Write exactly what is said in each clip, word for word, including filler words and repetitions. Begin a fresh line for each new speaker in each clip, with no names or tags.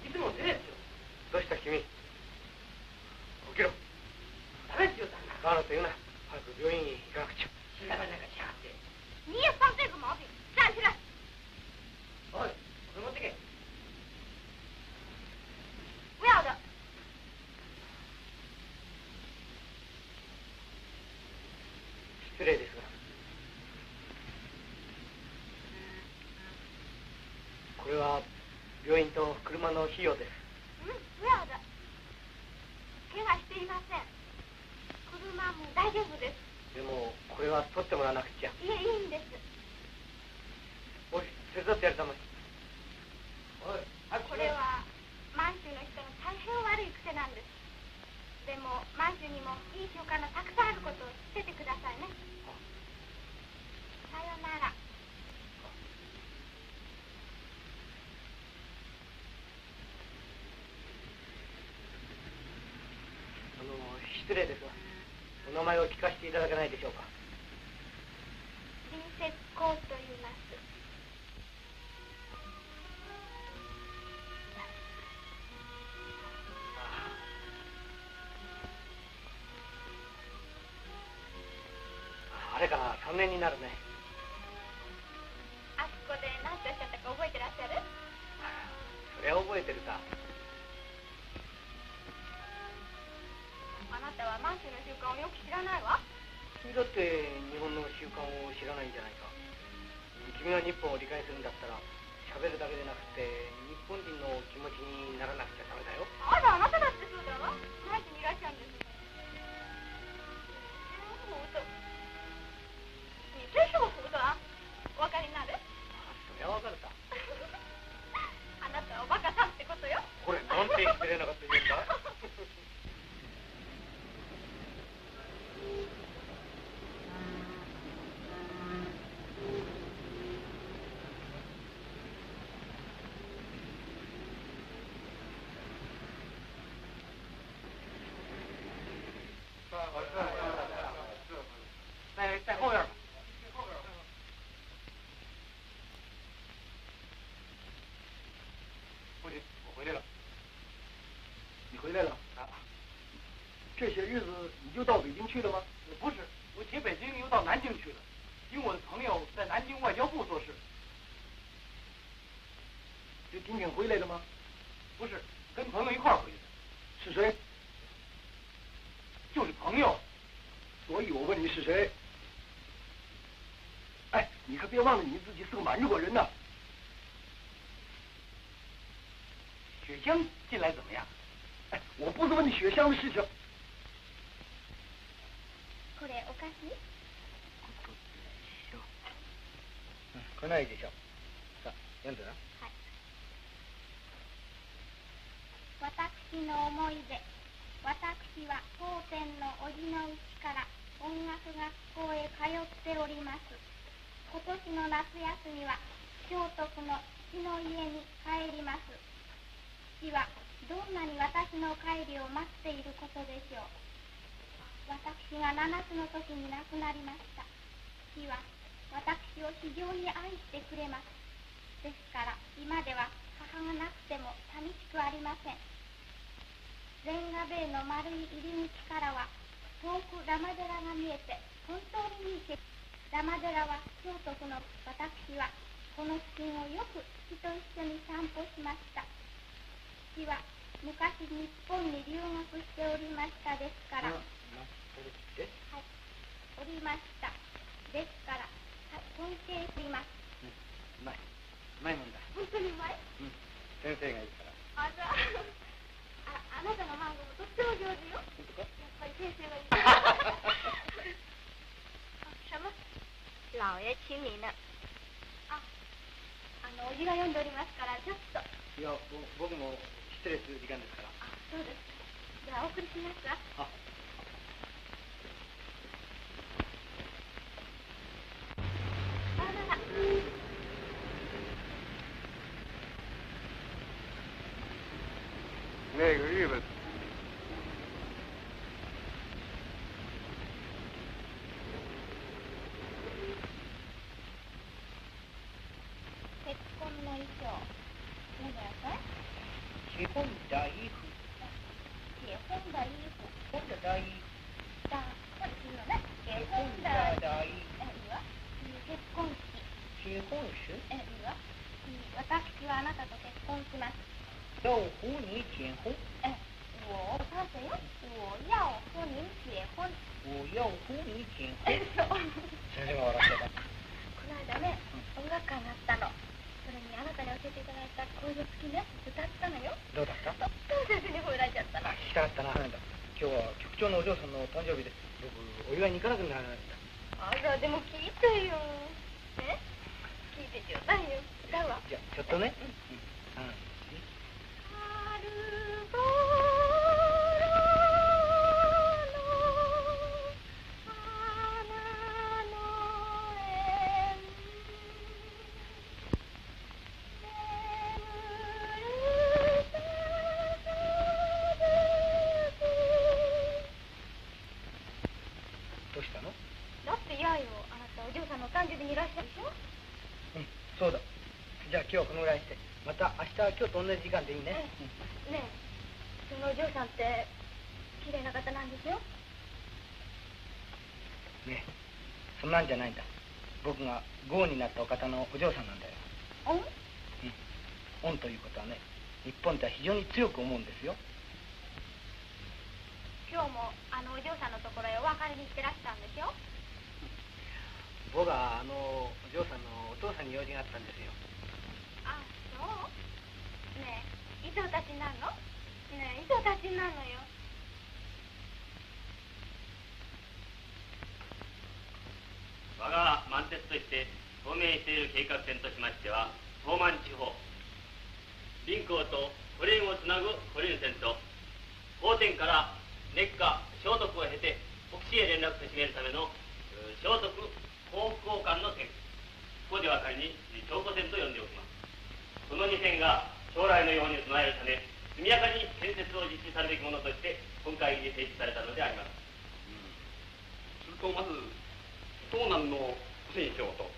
いつも手ですよ。
どうした君。起きろ。
ダメですよ、旦那。
バカなこと言うな。早く病院に行かなくちゃ。
知らないなんかしやがって。
你也犯这个毛病，站起来！
おい、これ持ってけ。
不要的。
失礼ですが。これは病院と車の費用です。
うん、不要的。怪我していません。車も大丈夫です。
でもこれは取ってもらわなくちゃ。
いえ、いいんです。
おい、手伝ってやるたまに。
おい、
これは満州の人の大変悪い癖なんです。でも満州にもいい習慣がたくさんあることを知っててくださいね。さよなら。
あの失礼ですが、お名前を聞かせていただけないでしょうか。
隣接校と言います。
あれからさんねんになるね。
あそこで何ておっしゃったか覚えてらっしゃる？
それは覚えてるさ。
あなたは満州の習慣をよく知らないわ。
君だって日本の習慣を知らないんじゃないか。君が日本を理解するんだったら喋るだけでなくて日本人の気持ちにならなくちゃダメだよ。
あら、あなただってそうだわ。満州にいらっしゃるんです。你真是个糊涂啊！お分かりになる？
そりゃわかるさ。
あなたはおバカさんってことよ。
これなんて失礼なこと言うんだ。
在在后院吧。父亲，我回来了。
你回来了啊？这些日子你就到北京去了吗？
不是，我解北京又到南京去了，因我的朋友在南京外交部做事。
就今天回来的吗？
不是，跟朋友一块儿回来的。
是谁？
就是朋友。
所以我问你是谁？哎，你可别忘了你自己是个满国人呐。
雪香进来怎么样？
哎，我不是问你雪香的事情。
これお菓子？
うん、来ないでしょ。さあ、読んでな。
はい。私の思い出。私は当店のおじのうちから音楽学校へ通っております。今年の夏休みは京都府の父の家に帰ります。父はどんなに私の帰りを待っていることでしょう。私がななつの時に亡くなりました。父は私を非常に愛してくれます。ですから今では母がなくても寂しくありません。レンガ塀の丸い入り口からは遠くラマ寺が見えて本当にいい景色。ラマ寺は京都府の私はこの付近をよく父と一緒に散歩しました。父は昔日本に留学しておりましたですから、はい、おりました。ですから、尊敬しています。
うん、うまい。うまいもんだ。
本当にうまい？
うん。先生がいいから。
あ、じゃあ、あ、あなたのマンゴーもとっても上手よ。
本当か？
やっぱり先生がいい。什么？老爷请你呢。あ、あの、おじが読んでおりますから、ちょっと。
いや、僕も失礼する時間ですから。
あ、そうですか。じゃあ、お送りしますわ。
あ。
さよなら。
那个日本。
結婚の衣装。見てください。
結婚大夫。
結婚大夫。
婚大夫。
だ、これいいよね。結婚大夫。え、いいわ。結婚式。
結婚式？
え、いいわ。私はあなたと結婚します。
要和你结婚？
え、我他谁よ？我要和您结婚。
我要和你結婚。
そう。
先生が笑ってた。
この間ね、音楽会があったの。それにあなたに教えていただいた恋の月ね、歌ったのよ。
どうだった？
とっても先生に褒められちゃったの。
聞きたかったな。今日は局長のお嬢さんの誕生日で、僕お祝いに行かなくならないんだ。
あら、でも聞いてよ。ね、聞いてちょうだいよ。歌うわ。
じゃあちょっとね。うんうん。どうしたの？
だって嫌よ。あなたお嬢さんのお誕生日にいらっしゃるでしょ。
うん、そうだ。じゃあ今日はこのぐらいにして、また明日は今日と同じ時間でいいね。
うん、ねえ、そのお嬢さんって綺麗な方なんですよ。
ねえ、そんなんじゃないんだ。僕が豪になったお方のお嬢さんなんだよ。
恩？
うん。恩ということはね、日本では非常に強く思うんですよ。
今日もあのお嬢さんのところへお別れに行ってらしたんでしょ。
僕はあのお嬢さんのお父さんに用事があったんですよ。
あ、そう。ねえ、いつお立ちになるの？ねえ、いつお立ちになるのよ。
我が満鉄として表明している計画線としましては、東満地方林港とコリンをつなぐコリン線と法典から熱下消毒を経て北市へ連絡と示るための消毒航空交換の線、ここでは仮に長古線と呼んでおきます。このに線が将来のように備えるため速やかに建設を実施されるべきものとして本会議に提出されたのであります。
うん、するとまず東南の古線橋と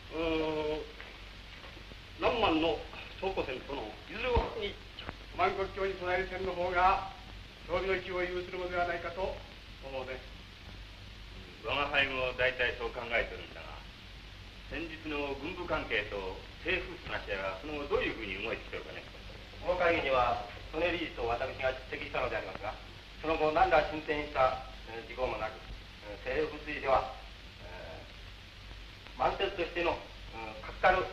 南満の長古線とのいずれをに万国橋に備える線の方が装備の域を有するのではないかと思うね。
我が輩も大体そう考えてるんだが、先日の軍部関係と政府話し合いはその後どういうふうに動いてきてるかね。
この会議には曽根理事と私が出席したのでありますが、その後何ら進展した事項もなく、政府については、えー、満鉄としての確たる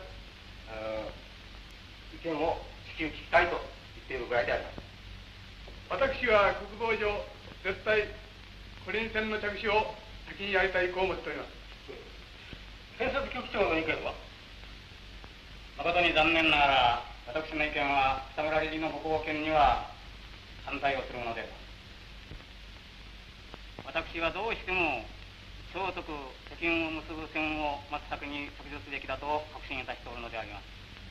意見を至急聞きたいと言っているぐらいであります。
私は国防上絶対コリン線の着手を先にやりたいと思っております。
建設局長の意見は？
誠に残念ながら私の意見は北村理事のご貢献には反対をするものです。私はどうしても超徳北京を結ぶ線を真っ先に削除すべきだと確信いたしておるのであります。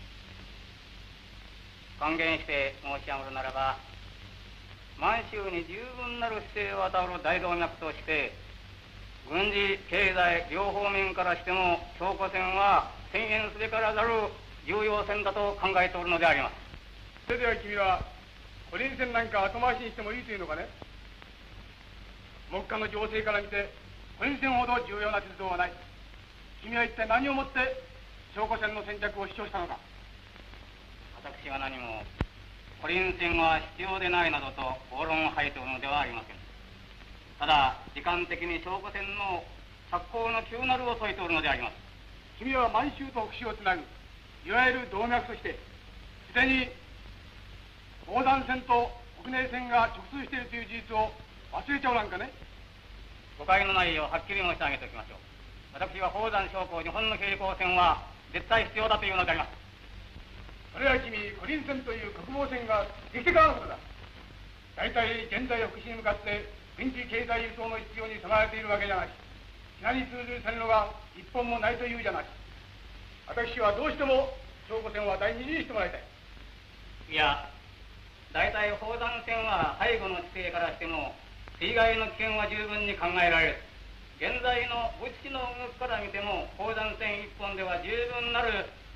還元して申し上げるならば、満州に十分なる姿勢を与える大動脈として軍事経済両方面からしても長古線は遷延すべからざる重要線だと考えておるのであります。
それでは君はコリン線なんか後回しにしてもいいというのかね。目下の情勢から見てコリン線ほど重要な鉄道はない。君は一体何をもって長古線の先着を主張したのか。
私は何もコリン線は必要でないなどと暴論を吐いておるのではありません。ただ時間的に長古線の着工の急なるを説いておるのであります。
君は満州と北州をつなぐいわゆる動脈としてすでに横断線と北根線が直通しているという事実を忘れちゃおらんかね。
誤解のないようはっきり申し上げておきましょう。私は宝山商工日本の平行線は絶対必要だというのであります。
それは君コリン線という国防線ができてからのことだ。大体現在福祉に向かって軍事経済輸送の必要に備えているわけじゃない。地下に通じる線路が一本もないというじゃない。私はどうしても長古線は第二次にしてもらいたい。
いや、大体宝山線は背後の地形からしても水害の危険は十分に考えられる。現在の物資の動きから見ても宝山線一本では十分なる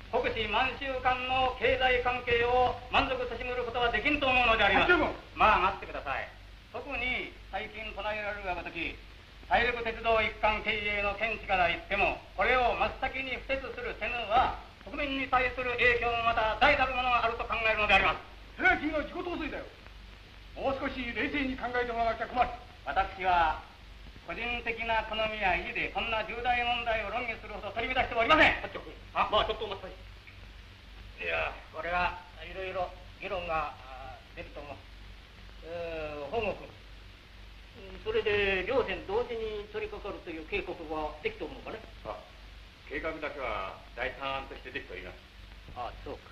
国士満州間の経済関係を満足としむることはできんと思うのであります。まあ待ってください。特に最近唱えられるがごとき、大陸鉄道一貫経営の見地から言っても、これを真っ先に不徹するせぬは、国民に対する影響もまた大なるものがあると考えるのであります。
それは君の自己陶酔だよ。もう少し冷静に考えてもらわなくちゃ困る。
私は個人的な好みや意地でこんな重大問題を論議するほど取り乱しておりません。
あ、まあちょっとお待ちください。
いや、これはいろいろ議論があ出ると思う。えー、本国、それで両線同時に取り掛かるという計画はできておるのかね。
あ、計画だけは第三案としてできております。
ああ、そうか。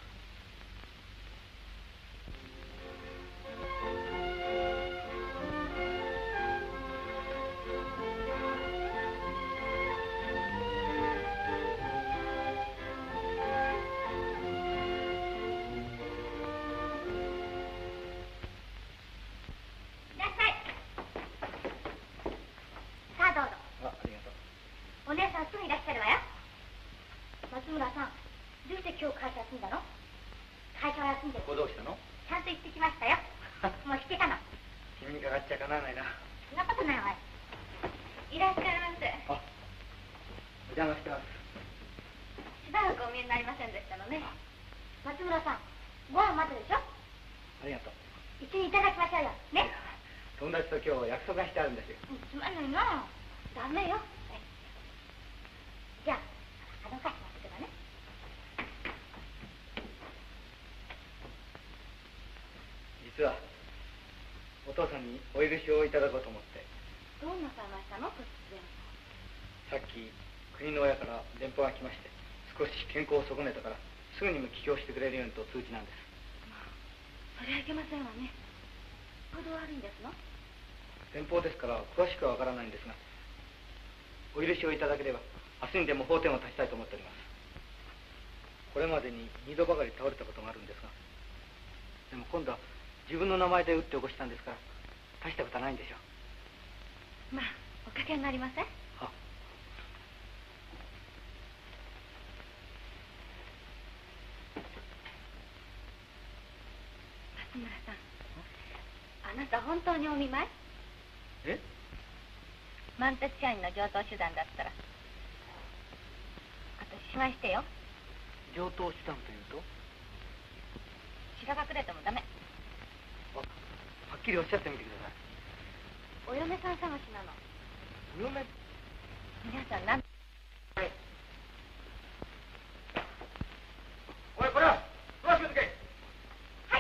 実はお父さんにお許しをいただこうと思って。
どうなさいましたの、突然。
さっき国の親から電報が来まして、少し健康を損ねたからすぐにも帰郷してくれるようにと通知なんです。
まあそれはいけませんわね。ほど悪いんですの？
電報ですから詳しくはわからないんですが、お許しをいただければ明日にでも法廷を立ちたいと思っております。これまでに二度ばかり倒れたことがあるんですが、でも今度は自分の名前で打って起こしたんですから、大したことはないんでしょう。
まあおかけになりません？
は
松村さん、あなた本当にお見舞い？
え？
満鉄社員の上等手段だったら私しましてよ。
上等手段というと？
しらばくれてもダメ。
はっきりおっしゃってみてください。
お嫁さん探しなの。
お嫁？
皆さん何？
はい。おい、これはどうしようとけ。
はい。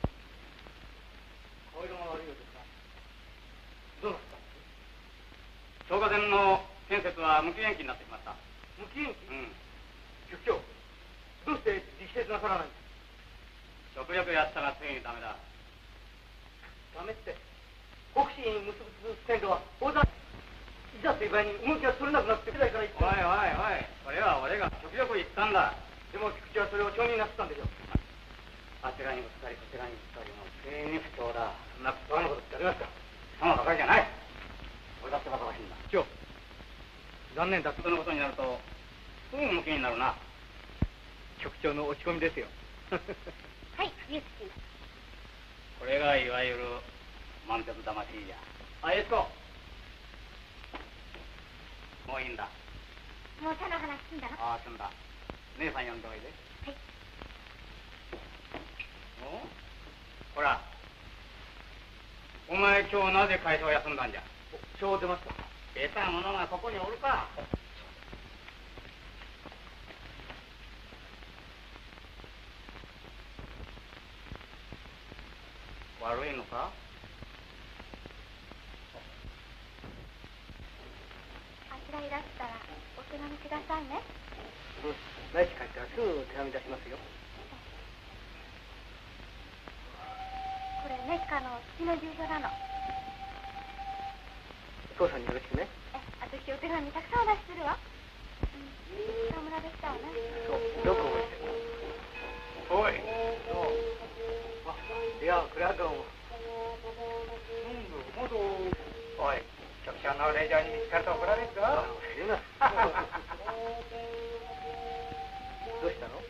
顔色が悪いようですか。どうなったんです？
消火栓の建設は無期延期になってきました。
無期延期？
うん。
局長、どうして力説なさらないんです？
極力やったがついにダメだ。
ダメって、国士に結びつく線路は大ざいざという場合に動きが取れなくなってくらいから言って。
おいおいおい、これは俺が極力言ったんだ。
でも菊池はそれを承認なすったんでしょう。
あちらにぶつかりこちらにぶつかりもついに不調だ。
そんな不当なことってありますか？
そのばかりじゃない。俺だってバカバカしいんだ。
局長、残念だ
そのことになるとすぐ向きになるな。
局長の落ち込みですよ。
はい、ゆうき。
これがいわゆる満鉄魂じゃ。あ、エスコ。もういいんだ。
もう他の話済んだの？
ああ、済んだ。姉さん呼んでおいで。
はい。
お？ほら。お前今日なぜ会社を休んだんじゃ？
今日出ました。
得た者がここにおるか。悪いのか？
あちらいらしたらお手紙くださいね。
うん、来週帰ったらすぐ手紙出しますよ。
これメッカの月の住所なの。
お父さんによろしくね。
え、私お手紙たくさんお出しするわ。うん、田村でしたわね。
そう、よく覚えてる。
おい。
どう？あ、いや、これはどうも。
おい、局長の令状に見つかると怒られるぞ。
あ、言うな。どうしたの？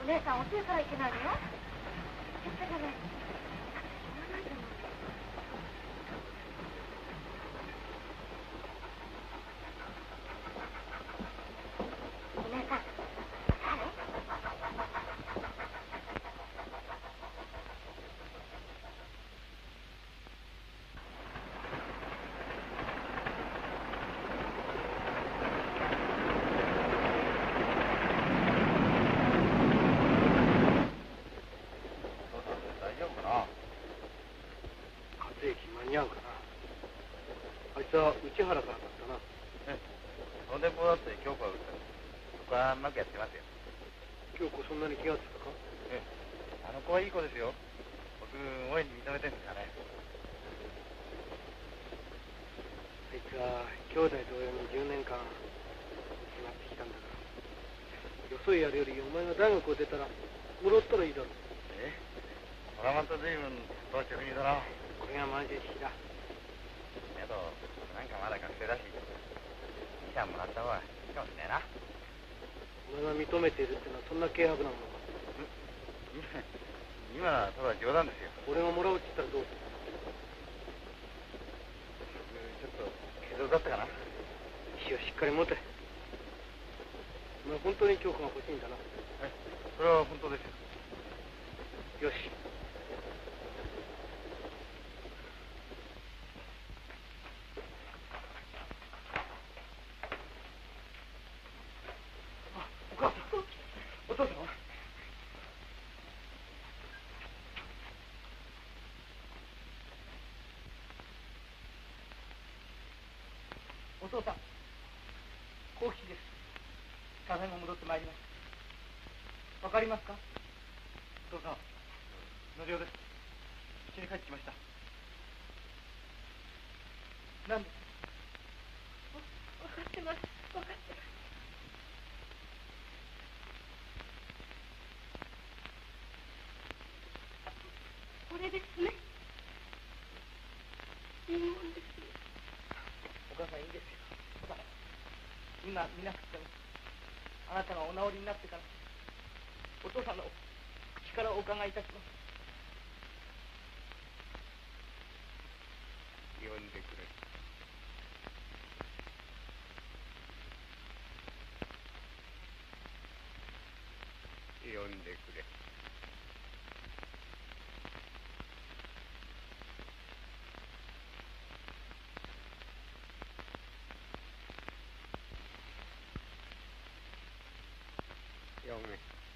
お姉さん遅いからいけないのよ。ちょっとごめん。しょうがないじゃない。お姉さん、誰？
似合うかな。あいつは内原からだったな。
ええ、その電報だって京子が打ったの。そこはうまくやってますよ。
京子そんなに気がつくか？
ええ、あの子はいい子ですよ。僕大いに認めてるんですかね。
あいつは兄弟同様にじゅうねんかん失ってきたんだから、よそへやるよりお前が大学を出たら戻ったらいいだろう。
ええ、ほらまた随分当直にだな。
これが満州式だ。
けどなんかまだ学生だしにさんもらった方がいいかもしれないな。
お前が認めているってのはそんな軽薄なものか？
今はただ冗談ですよ。
俺がもらうって言ったらどうする？
ちょっと軽度だったかな。
意志をしっかり持て。お前本当に京子が欲しいんだな。
はい、それは本当ですよ。
よし。
お父さんは？
お父さん、幸吉です。ただいま戻ってまいりました。わかりますか？
お父さん、のりおです。家に帰ってきました。
何です？
わかってます。わかってます。これですね。いいもんですよ。
お母さんいいですよ。さあ、今見なくてもあなたがお治りになってからお父さんの口からお伺いいたします。
呼んでくれ。呼んでくれ。読め。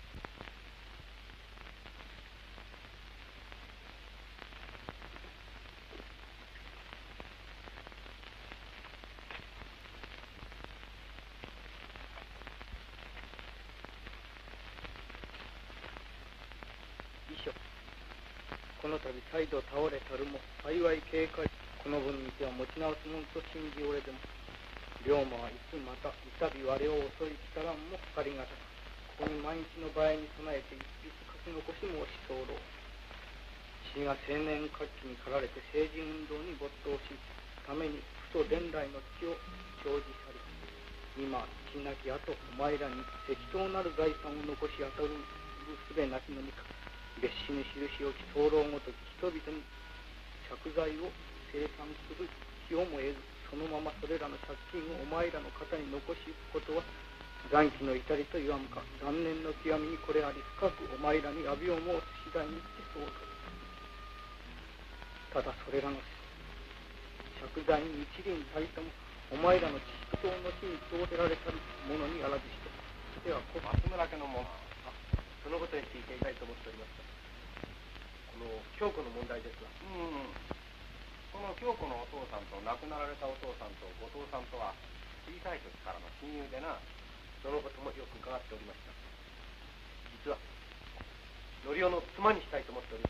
遺書。この度再度倒れたるも幸い警戒。この分にては持ち直すもんと信じおれでも龍馬はいつまたいたび我を襲い来たらんもかかりがたく、ここに万一の場合に備えて一筆書き残し申し候。父が青年活気に駆られて政治運動に没頭しために父と伝来の父を長寿され、今父なき後お前らに適当なる財産を残し当たるすべなきのみか、別紙に印をき候ごとき人々に借財を生産する気をも得ず、そのままそれらの借金をお前らの肩に残し行くことは残機の至りと言わんか。残念の極みにこれあり、深くお前らに詫びを申す次第にしてそうと。ただそれらの借財に一輪たりともお前らの父親の死に投ぜられたるものにあらずして、ではこ
松村家のもの。
そのことについていたいと思っておりますが、この京子の問題ですが、
うん、この京子のお父さんと亡くなられたお父さんと後藤さんとは小さい時からの親友でな。
そのこともよく伺っておりました。実はのりおの妻にしたいと思っております。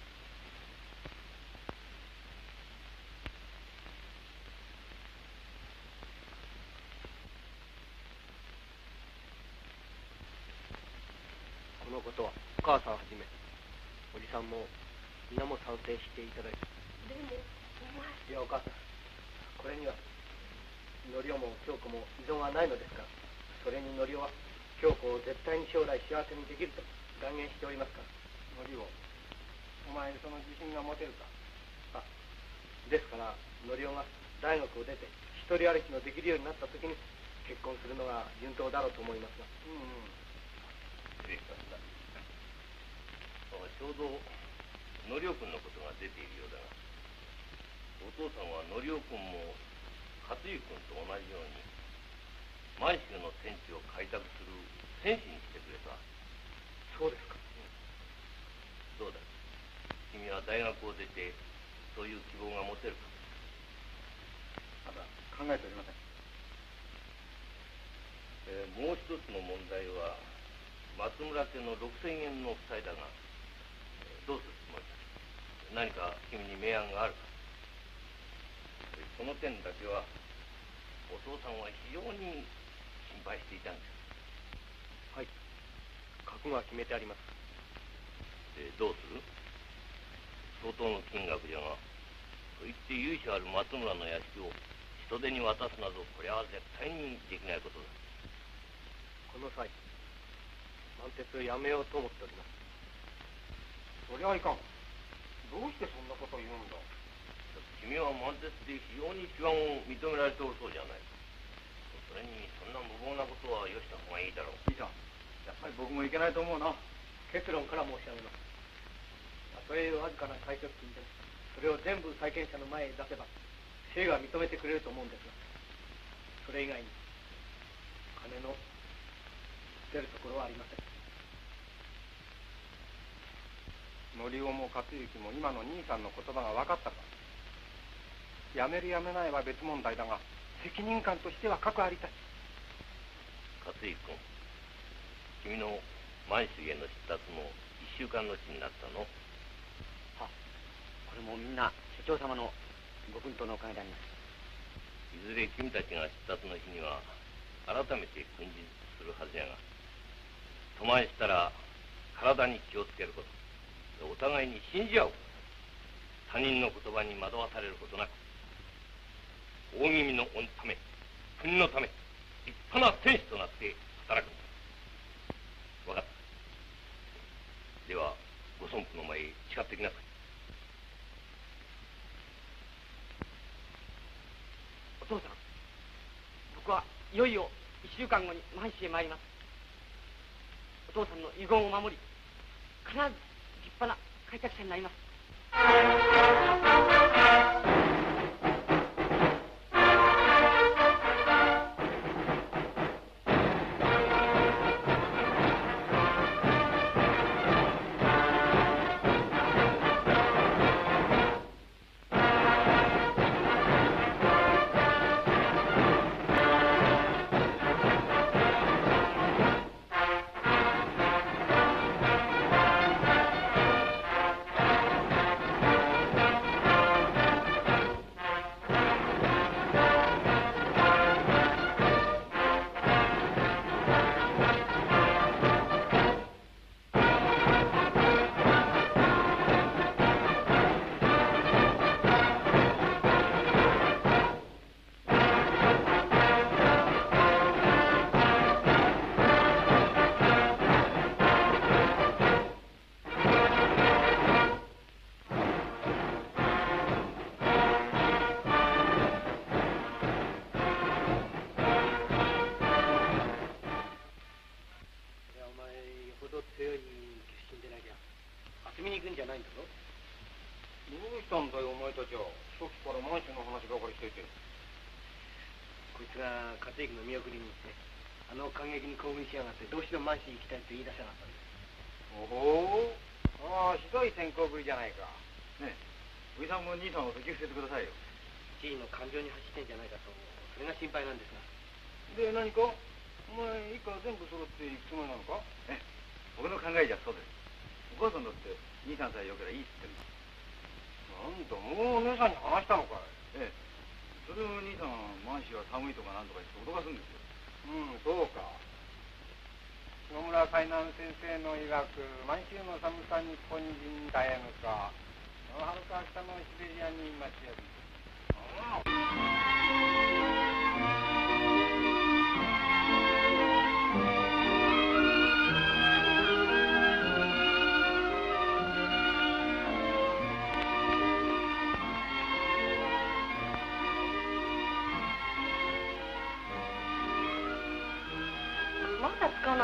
このことはお母さんはじめおじさんも皆も賛成していただいて。
でもお前。
いやお母さん、これにはのりおも京子も依存はないのですから、それにのりおは京子を絶対に将来幸せにできると断言しておりますか？
のりお、お前その自信が持てるか？
あ、ですからのりおが大学を出て一人歩きのできるようになった時に結婚するのが順当だろうと思いますが。
うんうん。
失礼しました。ちょうどのりおくんのことが出ているようだが、お父さんはのりおくんも勝家くんと同じように満州の天地を開拓する戦士にしてくれた。
そうですか。
どうだ、君は大学を出てそういう希望が持てるか？
まだ考えておりません。
えー、もう一つの問題は松村家のろくせんえんの負債だが、どうするつもりだ？何か君に明暗があるか？その点だけはお父さんは非常に心配していたんです。
はい、覚悟は決めてあります。
で、どうする？相当の金額じゃが、と言って由緒ある松村の屋敷を人手に渡すなど、これは絶対にできないことだ。
この際満鉄をやめようと思っております。
そりゃいかん。どうしてそんなこと言うんだ？
君は満鉄で非常に手腕を認められておるそうじゃないか。それにそんな無謀なことはよした方がいいだろう。
いいさん、やっぱり僕もいけないと思うな。
結論から申し上げます。たとえわずかな退職金でもそれを全部債権者の前へ出せば姓が認めてくれると思うんですが、それ以外に金の出るところはありません。
のりおも勝之も今の兄さんの言葉が分かったか？やめるやめないは別問題だが、責任感としてはかくありたい。
勝之君、君の満州への出立も一週間のうちになったの？
は、これもみんな社長様のご奮闘のおかげであります。
いずれ君たちが出立の日には改めて訓示するはずやが、泊まりしたら体に気をつけること、お互いに信じ合う、他人の言葉に惑わされることなく、大耳の恩のため、国のため、立派な戦士となって働くんだ。分かった。ではご尊父の前へ誓ってきなさい。
お父さん、僕はいよいよ一週間後に満州へ参ります。お父さんの遺言を守り、必ず立派な開拓者になります。
どうしても満州に行きたいと言い出せなかったんです。
おお、ああ、ひどい転校ぶりじゃないか。
ねえ、おじさんも兄さんを説き伏せてくださいよ。
一時の感情に走ってんじゃないかと、それが心配なんですが。
で、何かお前一家全部揃って行くつもりなのか？
ね、僕の考えじゃそうです。お母さんだって兄さんさえよければいいって言ってる
んだ。なんだ、もうお姉さんに話したのかい？
ええ、それを兄さん満州は寒いとかなんとか言って脅かすんですよ。
うん、そうか。野村海南先生の曰く、満州の寒さ日本人耐えぬか、はるか北のシベリアに待ちやる。
「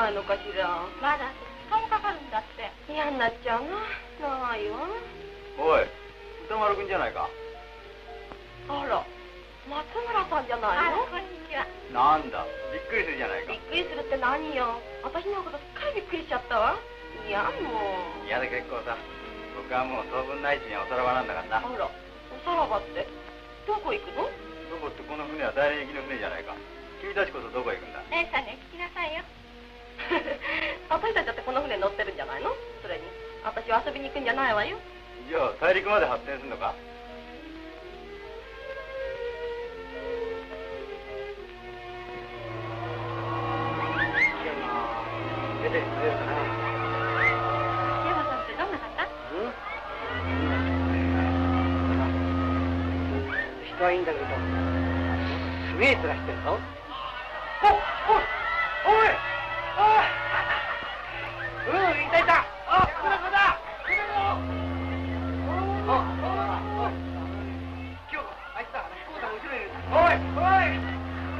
ないのかしら。
まだふつかもかかるんだって。
嫌になっちゃうな。長いわ。
おい、歌丸くんじゃないか。
あら、松村さんじゃないの？
あら、こんにちは。
なんだ、びっくりするじゃないか。
びっくりするって何よ。私のことすっかりびっくりしちゃったわ。いや、もう。
いやで結構さ。僕はもう当分ないしにおさらばなんだからな。
あら、おさらばって、どこ行くの？
どこってこの船は大連行きの船じゃないか。君たちこそどこへ行くんだ？
姉さんに聞きなさいよ。
私たちだってこの船乗ってるんじゃないの？それに、私は遊びに行くんじゃないわよ。
じゃあ大陸まで発展するのか？
出てくれるかな。
山さんってどんな方？
人はいいんだけど、すげえ面してるぞ。お、おい、おい、ああ、うん、いたいた。あ、これこれだ。これだよ。あ、あ、あ、今日あいつだ。こうだ後ろにいる。おい、おい。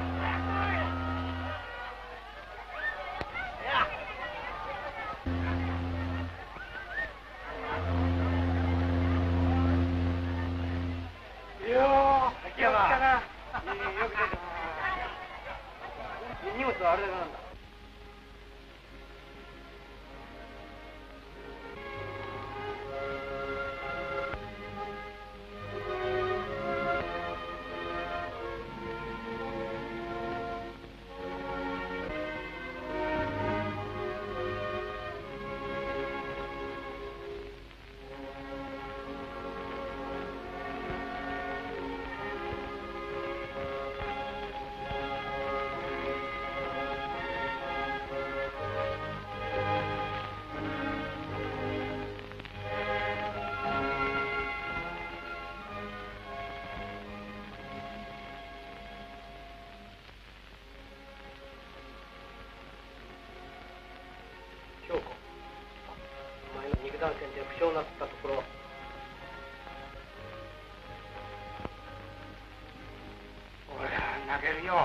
荷物はあれだけなんだ。
断線で負傷になったところ、
俺は泣けるよ。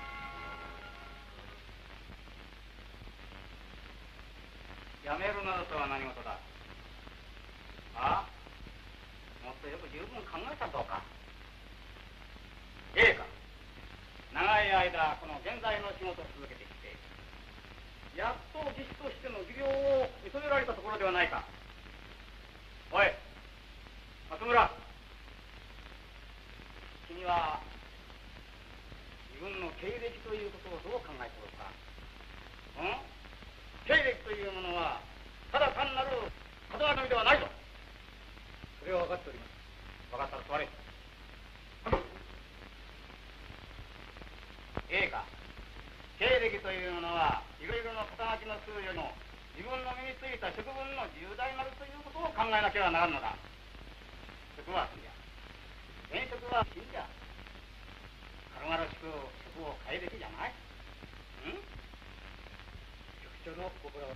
やめるなどとは何事だ。ああ、もっとよく十分考えたらどうか。ええか、長い間この現在の仕事を続けてきて、やっと技師としての技量を認められたところではないか。おい、松村、君は自分の経歴ということをどう考えておるか。うん？経歴というものはただ単なる門上ではないぞ。
それは分かっております。
分かったら座れ。ええか、経歴というものはいろいろな肩書きの数よりも自分の身についた職分の重大なるということを考えなければならんのだ。職は死んじゃ、現職は死んじゃ、軽々しく職を変えるべきじゃない。ん？
局長のご心は、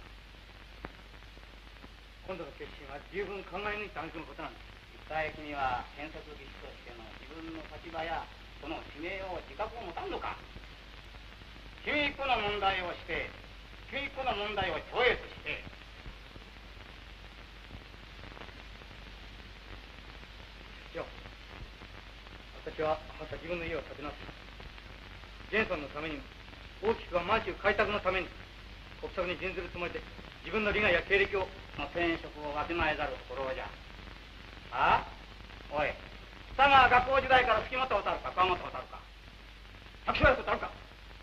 今度の決心は十分考え抜いて案ずることなんです。
一体君は建設技師としての自分の立場やその使命を自覚を持たんのか。君一個の問題をして君一個の問題を超越して、
いや、私はまた自分の家を建て直す。ジェンソンのためにも、大きくは満州開拓のために国策に準ずるつもりで、自分の利害や経歴を
の転職をわきまえざるところじゃ。ああ、おい、佐賀学校時代から月本をたるか川本をたるか百姓やとたるか。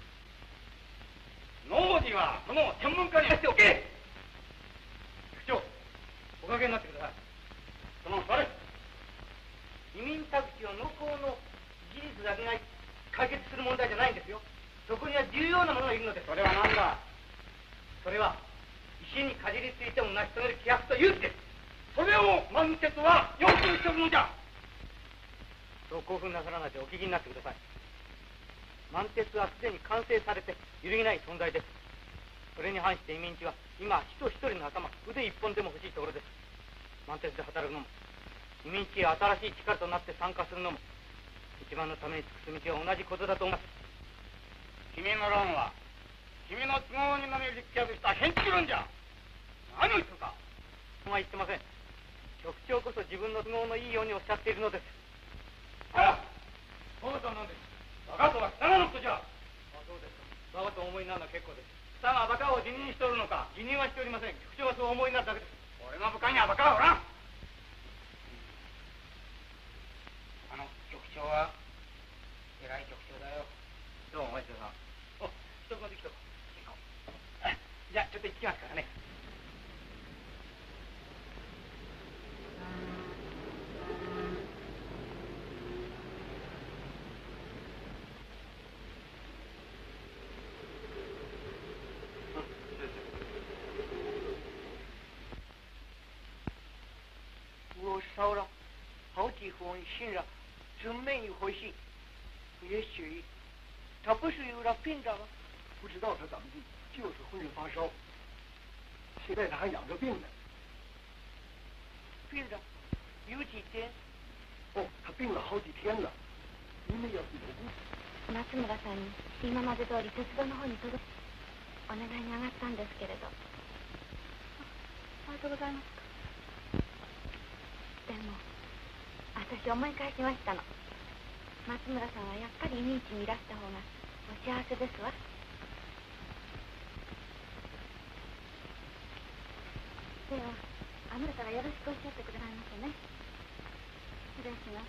農事はその専門家にしておけ。
局長、おかげになってください。
その座れ。
移民宅地は農耕の技術だけが解決する問題じゃないんですよ。そこには重要なものがいるのです。
それは何だ。
それは石にかじりついても成し遂げる気迫と勇気です。
それを満鉄は要求しておるのじゃ。
そう興奮なさらないでお聞きになってください。満鉄はすでに完成されて揺るぎない存在です。それに反して移民地は今人一人の頭腕一本でも欲しいところです。満鉄で働くのも移民地へ新しい力となって参加するのも一番のために尽くす道は同じことだと思います。
君の論は君の都合にのみ立脚した変地論じゃ。何を言ってるか。
お前言ってません。局長こそ自分の都合のいいようにおっしゃっているのです。
ああ、そうとは何です。バカとは北のことじゃ。
あ、そうですか。バカとお思いになるのは結構です。
北がバカを辞任しておるのか。
辞任はしておりません。局長がそうお思いになるだけです。
俺の部下にはバカはおらん。あの局長は偉い局長だよ。
どうも、お前さん。
お、一つまで来たか。じゃあちょっと行ってきますからね。
我烧了好几封信了，准没一回信。也许他不是有了病的吗？
不知道他怎么地，就是浑身发烧。现在他还养着病呢。
病了有几天？
哦，他病了好几天了。您那要是有
松村さんに今まで通り鉄道の方に届けお願いに上がったんですけれど。ありがとうございます。でも私思い返しましたの。松村さんはやっぱりいい位置にいらした方がお幸せですわ。ではあなたがよろしくおっしゃってくださいませね。失礼します。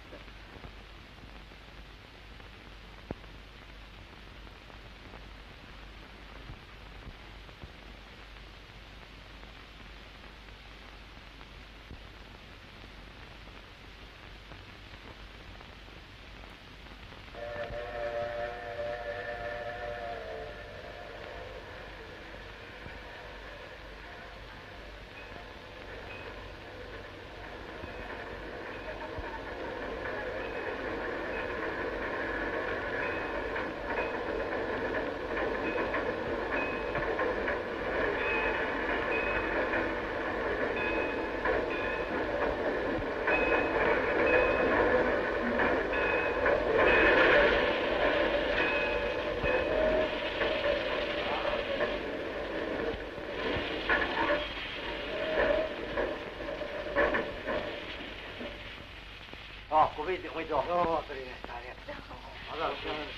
ごめんおめでとう。どうも、それでした。ありがとう。まだ後ろでした。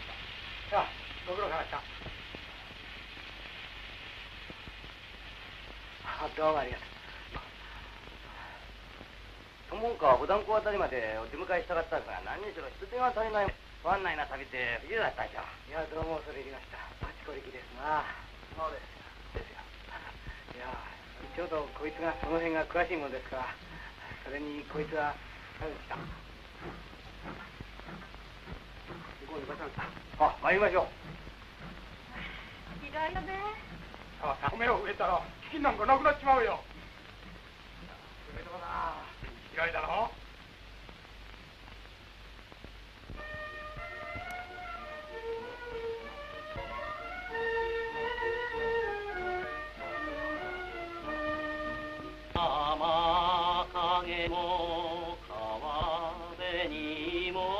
さあ、ご苦労様でした。あ、どうもありがとう。友岡は五段港あたりまでお出迎えしたかったんですが、何にしろ人手が足りない。不安内な旅って不自由だったでしょ。いや、どうもそれ入りました。パチコリキですな。そうですよ。ですよ。いや、ちょうどこいつがその辺が詳しいものですから、それにこいつは彼でした。あ、参りましょう。
嫌いだね。
さあ、米を植えたら資金なんかなくなっちまうよ。それでもな、嫌いだろ。
天影も川辺にも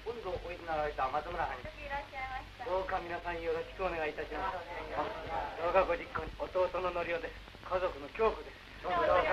今度おいでなられた松村藩に
いらっしゃいました。
どうか皆さんよろしくお願いいたします。どうかご実行に弟ののりおです。家族の京子です。どうぞどうぞ。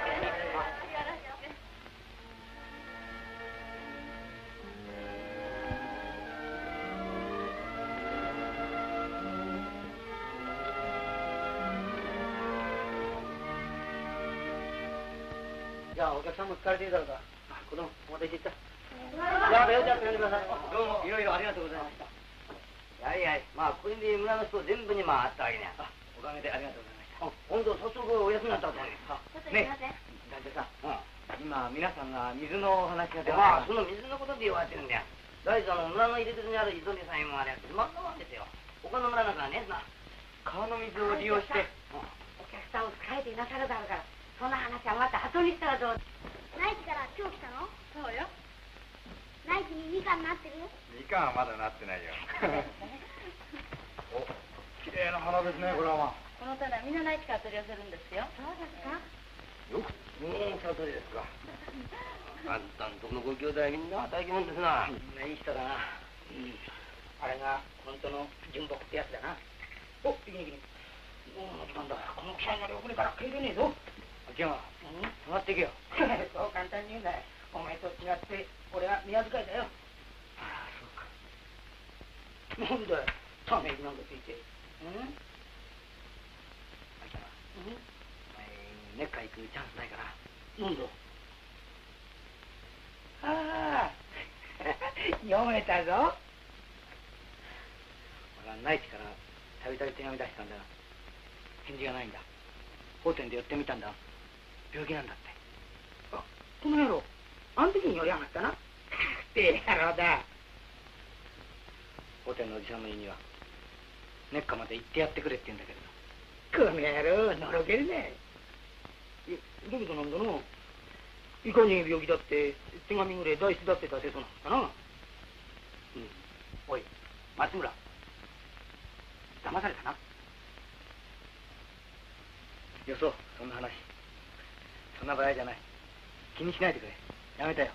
じゃあお客さんも疲れているだろうか。子供お待たせしていった。じゃあ、よちゃんと呼んでください。どうもいろいろありがとうございました。
やいやい、まあこれで村の人全部にまああったわけね。
あ、おかげでありがとうございました。
今度早速お休みになったわけね。
ちょっとすみません。
団長さん、今皆さんが水のお話が出
まあ
ました。
その水のことで言われてるんだよ。大豆あの村の入り口にある磯にさえもあれやつまんなもんですよ。他の村なんかねえな。
川の水を利用して、
お客さんを疲れていなさるだろうから、そんな話はまた後にしたらどう？
内地から今日来たの？
そうよ。
内地にみかんなってる？
みかんはまだなってないよ。
お、綺麗な花ですね、これは。
この種はみんな内地から取り寄せるんですよ。
そうですか？
よくねえそうですか。あんたんとこのご兄弟はみんな大気もんですな。
みんないい人だな。うん。あれが本当の純木ってやつだな。お、いきにいきに。もう時間だ。この機械の横にから帰れねえぞ。秋山、止まっていけよ。そう簡単に言うなよ。お前と違って俺は宮遣いだよ。ああ、そうか。なんだよ、ため息なんかついて。うん秋山、うん、お前、根っか行くチャンスないから。なんだ。ああ、読めたぞ。俺は内地からたびたび手紙出したんだが、返事がないんだ。法典で寄ってみたんだ。病気なんだって。あ、この野郎、あん時に寄りやがったな。って野郎だ。法典のおじさんの家には、根っかまで行ってやってくれって言うんだけれど。この野郎、のろけるね。え、どういうことなんだな。いかに病気だって手紙ぐらい代筆だって出せそうなんだな。うん。おい、松村。騙されたな。よそう、そんな話。そんな場合じゃない。気にしないでくれ。やめたよ。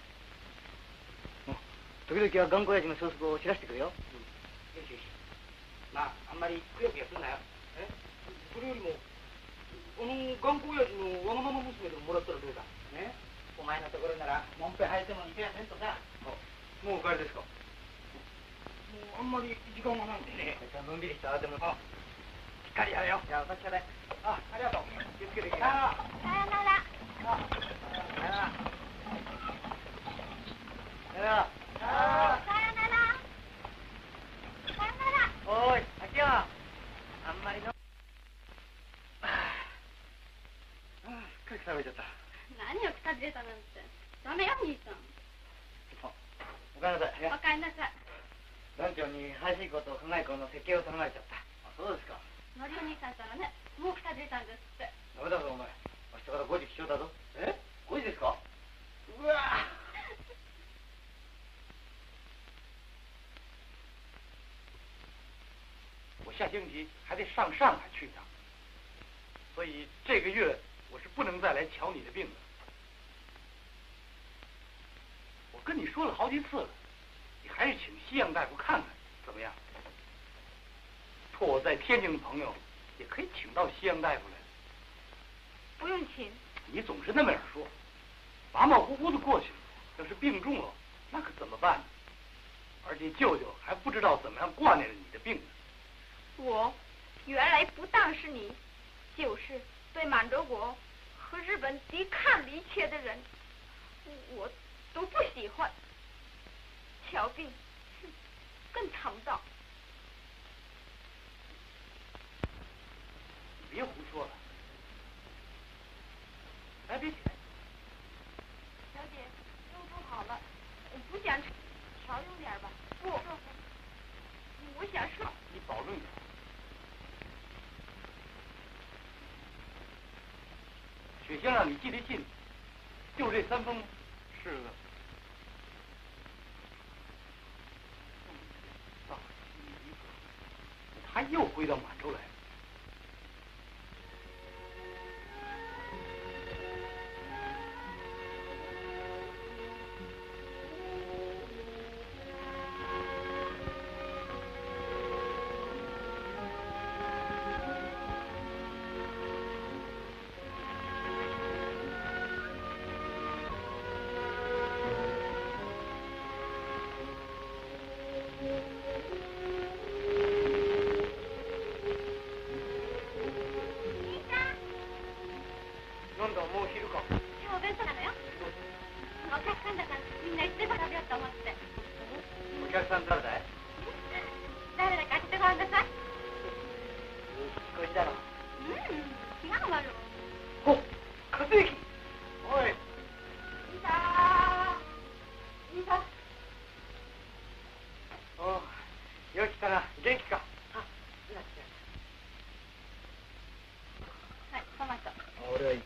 時々は頑固親父の消息を知らせてくれよ。うん、よしよし。まあ、あんまりくよくよすんなよ。え、それよりも、あの頑固親父のわがまま娘でももらったらどうだ。ね、お前のところならもんぺ生えてもいけやせんとさ。もうお帰りですか。もうあんまり時間がないんでね。のんびりしたでも。あ、しっかりやれよ。じゃあ私から。あ、ありがとう。気をつけていきな。
さよなら。
さよなら。さよなら。
さよなら。さよなら。
おい、秋山。あんまりの。ああ、すっかり食べちゃった。
何をくたびれたなんて。ダメよ、兄さん。
おかえりなさい。
おかえりなさい。
団長に早しいことを考えこの設計を頼まれちゃった。あ、そうですか。
のりお兄さんからね、もうくたびれたんですって。
ダメだぞ、お前。明日からごじ起床だぞ。え、ごじですか。うわ
我下星期还得上上海去一趟，所以这个月我是不能再来瞧你的病的。我跟你说了好几次了，你还是请西洋大夫看看，怎么样？托我在天津的朋友，也可以请到西洋大夫来。
不用请。
你总是那么样说，马马虎虎的过去了，要是病重了，那可怎么办呢？而且舅舅还不知道怎么样挂念着你的病呢。
我原来不但是你，就是对满洲国和日本敌忾离切的人，我都不喜欢。瞧病，更常道。
别胡说了。来，别起来。
小姐，用处好了，不想吃，少用点吧。不，我想吃。
你保重点。雪先让你寄的信，就这三封。是的。他又回到满洲来了。
そうなのよ。お客さんだからみんないつでも食べようと思って。
お客さん誰だい？
誰だか当ててごらんなさい。
こいつだろ。
うん、違うわよ。
お、和之。おい。
いたー。いた。
おう、よきかな、元気か。あ、いらっしゃい。
はい、トマト。
俺はいい。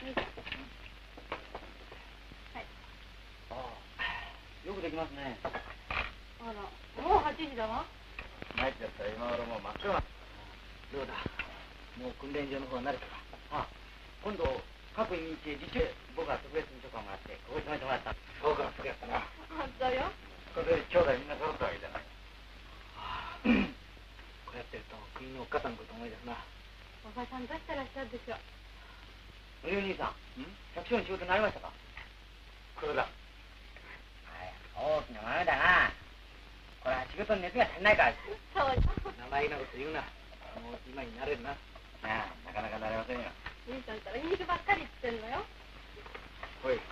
はい。
ああ、よくできますね。
あら、もうはちじだわ。
参っちゃったら今頃もう真っ暗な。どうだ、もう訓練場の方は慣れたか。ああ、今度各日へ自主僕は特別に許可をもらってここに泊めてもらった。そうか、そうやったな。
本当よ。
これで兄弟みんな揃ったわけじゃない。ああ、こうやってると国のおっかさんのこと思い出すな。
おばさんどうしてらっしゃるでしょう。
おりお兄さん、百姓の仕事になりましたか？これだ。大きな豆だな。これは仕事に熱が足りないから。
そうよ。
生意気なこと言うな。もう今になれるな。ああ、なかなかなれませんよ。
兄さんったら皮肉ばっかり言ってんのよ。
おい。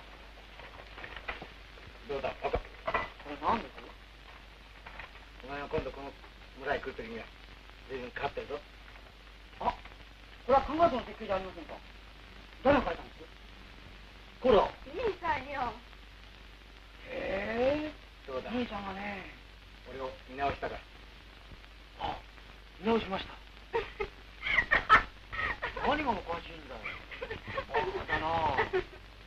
どうだ、パパ。これ何です？お前が今度この村へ来るときには随分変わってるぞ。あ、これは看護師の設計じゃありませんか。誰が書いたんです？これは
兄さんよ。
へえ、そうだ。兄さんがね、俺を見直したから。あ、見直しました。何がおかしいんだよ。バカだな。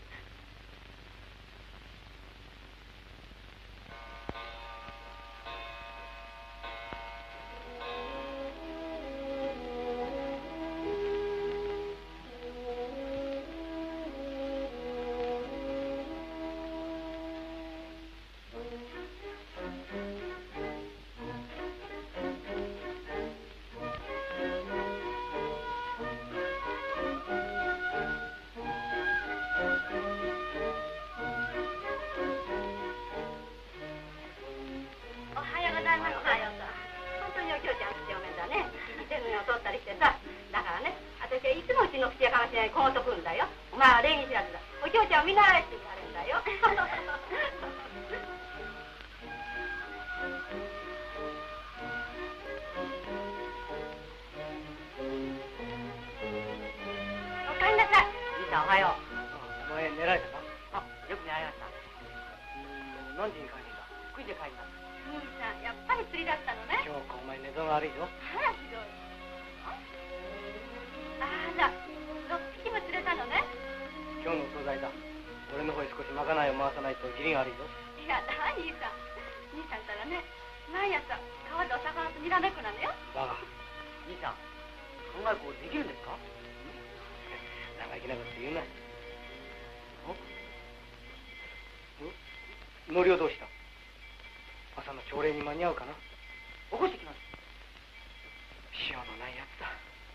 のりをどうした？朝の朝礼に間に合うかな？起こしてきます。塩のないやつだ。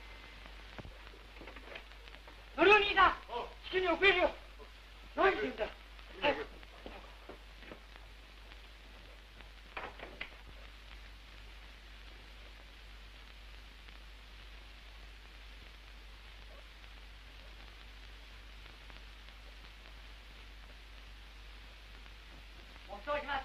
のりお兄さん、父に遅れるよ。何してんだ？早く。そうします。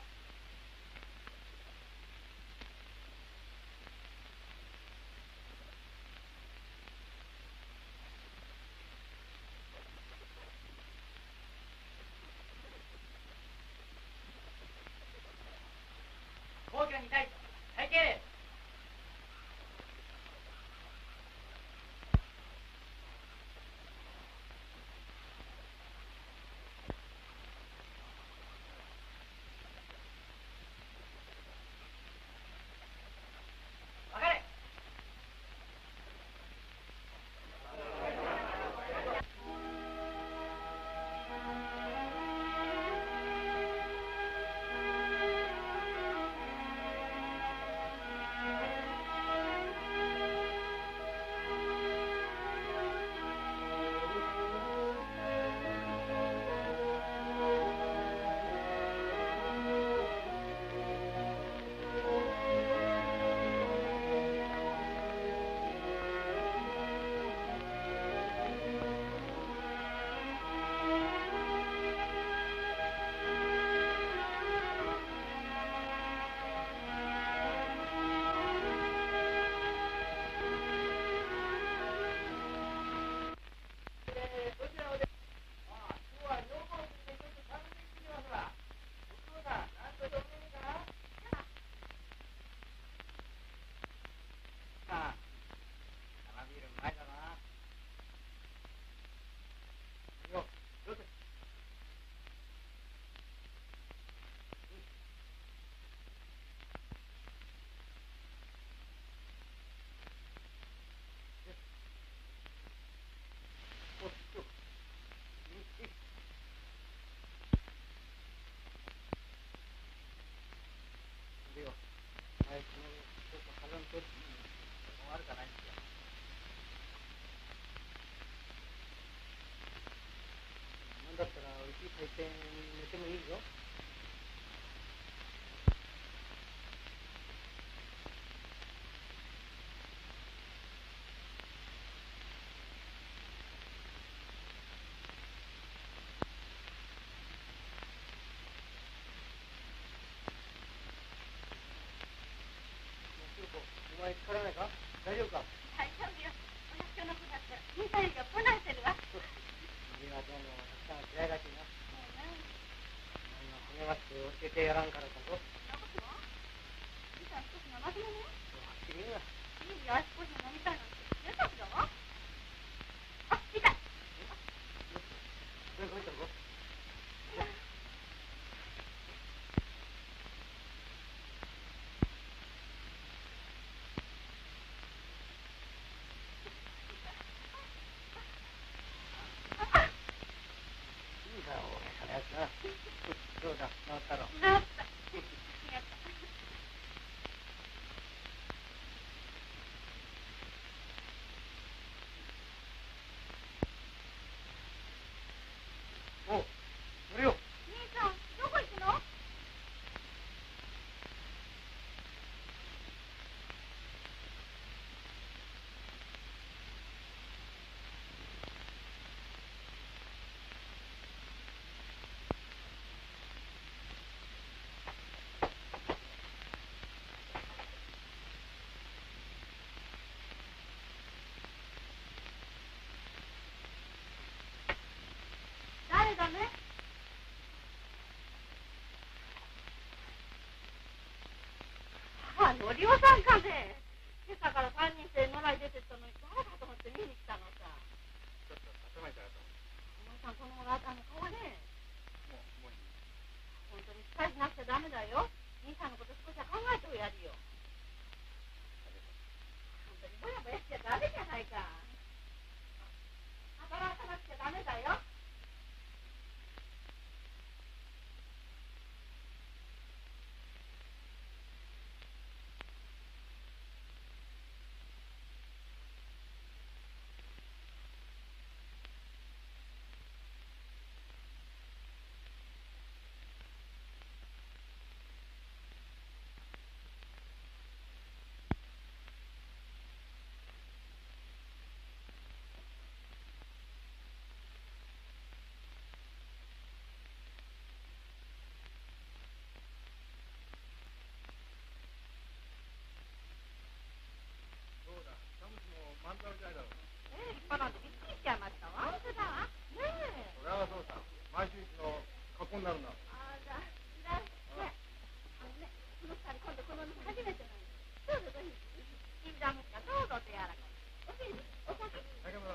ぱなんでびっくりしちゃいましたわ。本当だわ。ねえ。
それはそうさ。毎週一の格好になるな。
あら、だ、ね、あのね、この二人今度この店初めてなんです。どうぞどうぞ。いいだもんがどうぞとやらか。おしり、お酒。
酒もらう。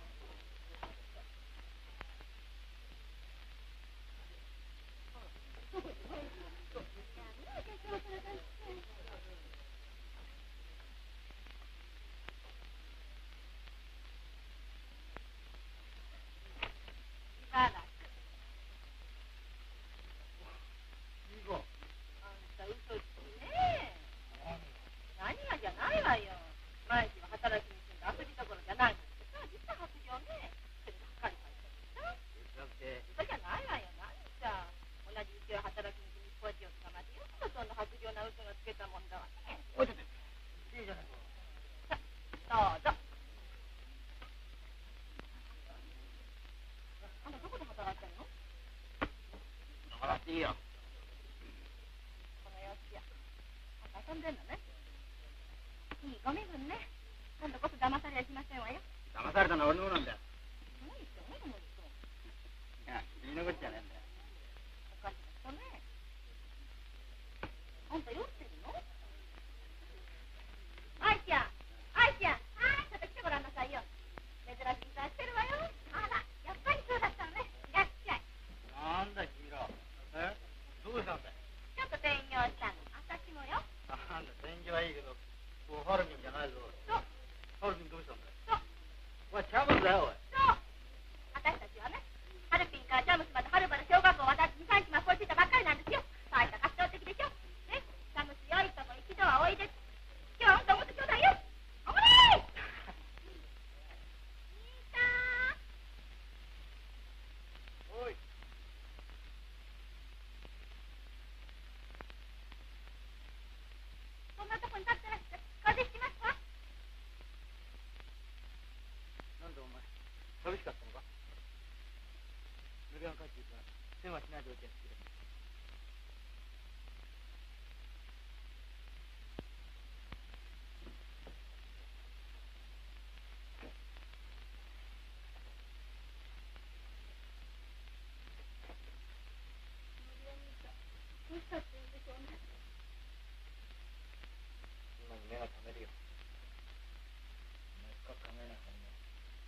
どこでもいいの。いや、ねえ、結構それだって。しばらく。
いい子。
あんた嘘つきねえ。何がじゃないわよ。毎日は働きに住んで遊びどころじゃないのにさ、実は白状ね。そればっかり書いてるさ。嘘じゃないわよ。何さ。同じうちは働きに住み一本地を捕まってよくそんな白状な嘘がつけたもんだわね。
おいちょっといいじゃないか。
さ、どうぞ。あんたどこで働いてんの？
払っていいよ。
この様子や。あんた遊んでんのね。いいご身分ね。今度こそ騙されやしませんわよ。
騙されたのは俺のものなんだよ。
何言ってんのよ、もうそう。
いや、君のこっちゃねえんだよ。
おかしな人ね。あんた酔ってるの？愛ちゃん、愛ちゃん、はい、ちょっと来てごらんなさいよ。珍しい人はしてるわよ。あら、やっぱりそうだったのね。いらっしゃい。
なんだ君ら。え？どうしたんだよ。
ちょっと転用したの。私もよ。
なんだ、天気はいいけど、こうハルミンじゃないぞ。
そう。
ハルミンどうしたんだよ。
そう。
お前、チャムスだよ、おい。
そう。私たちはね、ハルピンからジャムスまではるばる小学校を渡ってに、さんにちまこいついたばっかりなんですよ。大した活動的でしょ。ね、ジャムスよいとも一度はおいで。今日はあんたおもってちょうだいよ。おもれー。
おい。
そんなとこに立ってらして風邪ひきますか？
なんだお前、寂しかったのか？俺が帰っていくから世話しないでおいてやってくれ。
どうしたって言うんでしょうね。
今に目が覚めるよ。お前深く考えなさいね。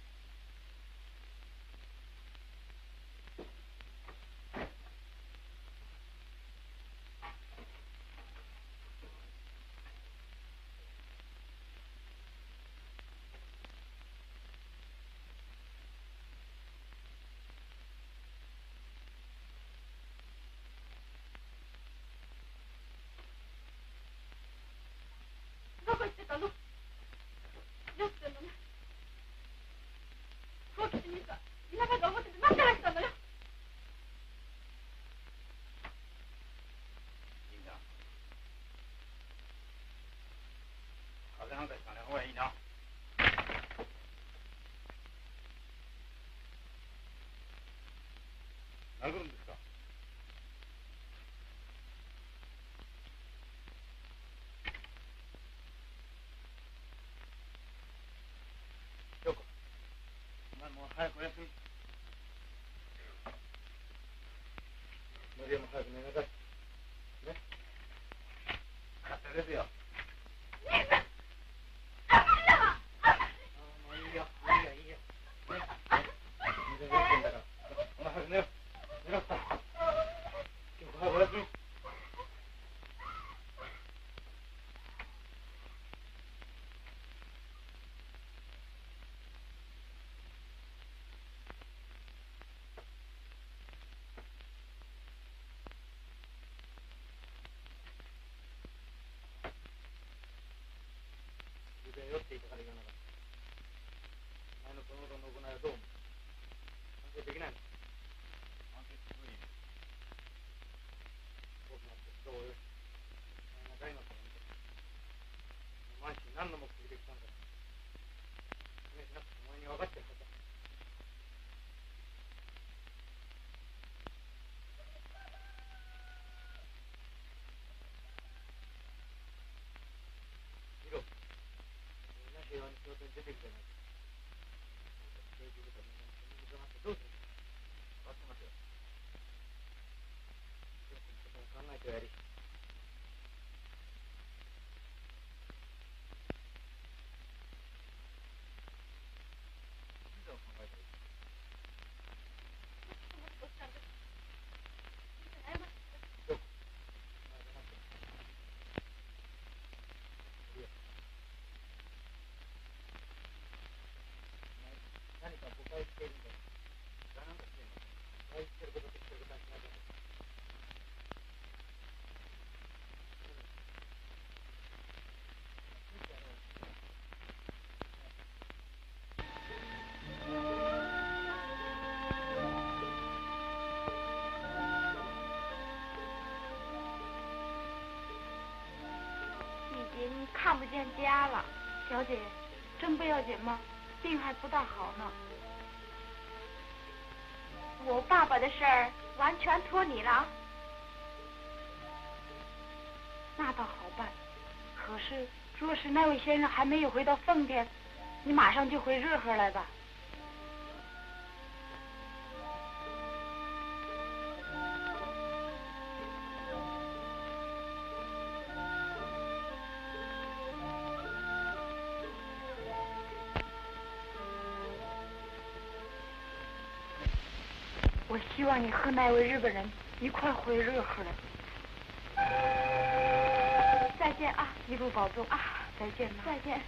どこ行ってたの？酔ってんのね。好奇心にさ、稲葉が表で待ってらしたのよ。
いいんだ。風邪なんかひかない方がいいな。殴るんですか？陽子、お前もう早くお休み。マリアも早く寝なさい。ね。勝手ですよ。
ねえ、あ、無理だわ。
ああ、もういいよ、いいよ、いいよ。ね。全然酔ってんだから。お前早く寝よ。寝ろった。今日早くお休み。自分酔っていたから言わなかった。お前のこの頃の行いはどう思う？反省できないの？反省するいいね。僕なんてどうよ。お前が大の子なんて。満州何の目的で来たんだろう。示しなくてお前に分かってるはずだ。見ろ。みんな平和に仕事に出てるじゃないか。 とやり。何か誤解しているんだよ。何かしてるの。誤解してることとしてることはしないだろう。
已经看不见家了，小姐，真不要紧吗？病还不大好呢。我爸爸的事儿完全托你了。那倒好办。可是，若是那位先生还没有回到奉天，你马上就回热河来吧。我希望你和那位日本人一块回热河来。再见啊，一路保重啊！再见了。再见。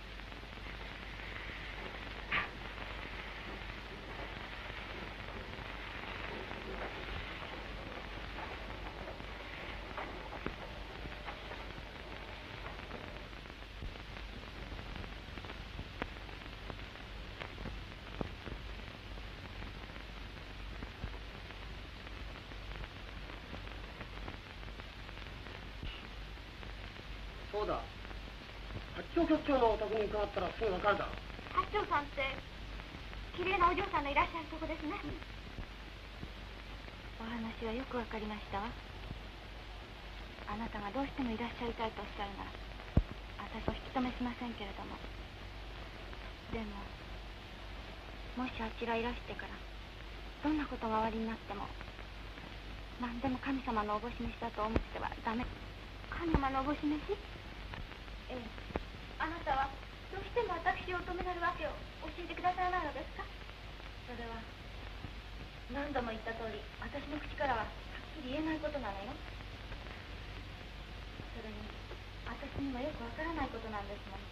そうだ。八丁局長のお宅に伺ったらすぐ分かるだろう。
八丁さんって綺麗なお嬢さんのいらっしゃるとこですね。うん、お話はよくわかりましたわ。あなたがどうしてもいらっしゃりたいとおっしゃるなら私は引き止めしませんけれども、でももしあちらいらしてからどんなことがおありになっても何でも神様のおぼし飯だと思ってはダメ。神様のおぼし飯？ええ。あなたはどうしても私をお止めなるわけを教えてくださらないのですか？それは何度も言った通り私の口からははっきり言えないことなのよ。それに私にもよくわからないことなんですもん。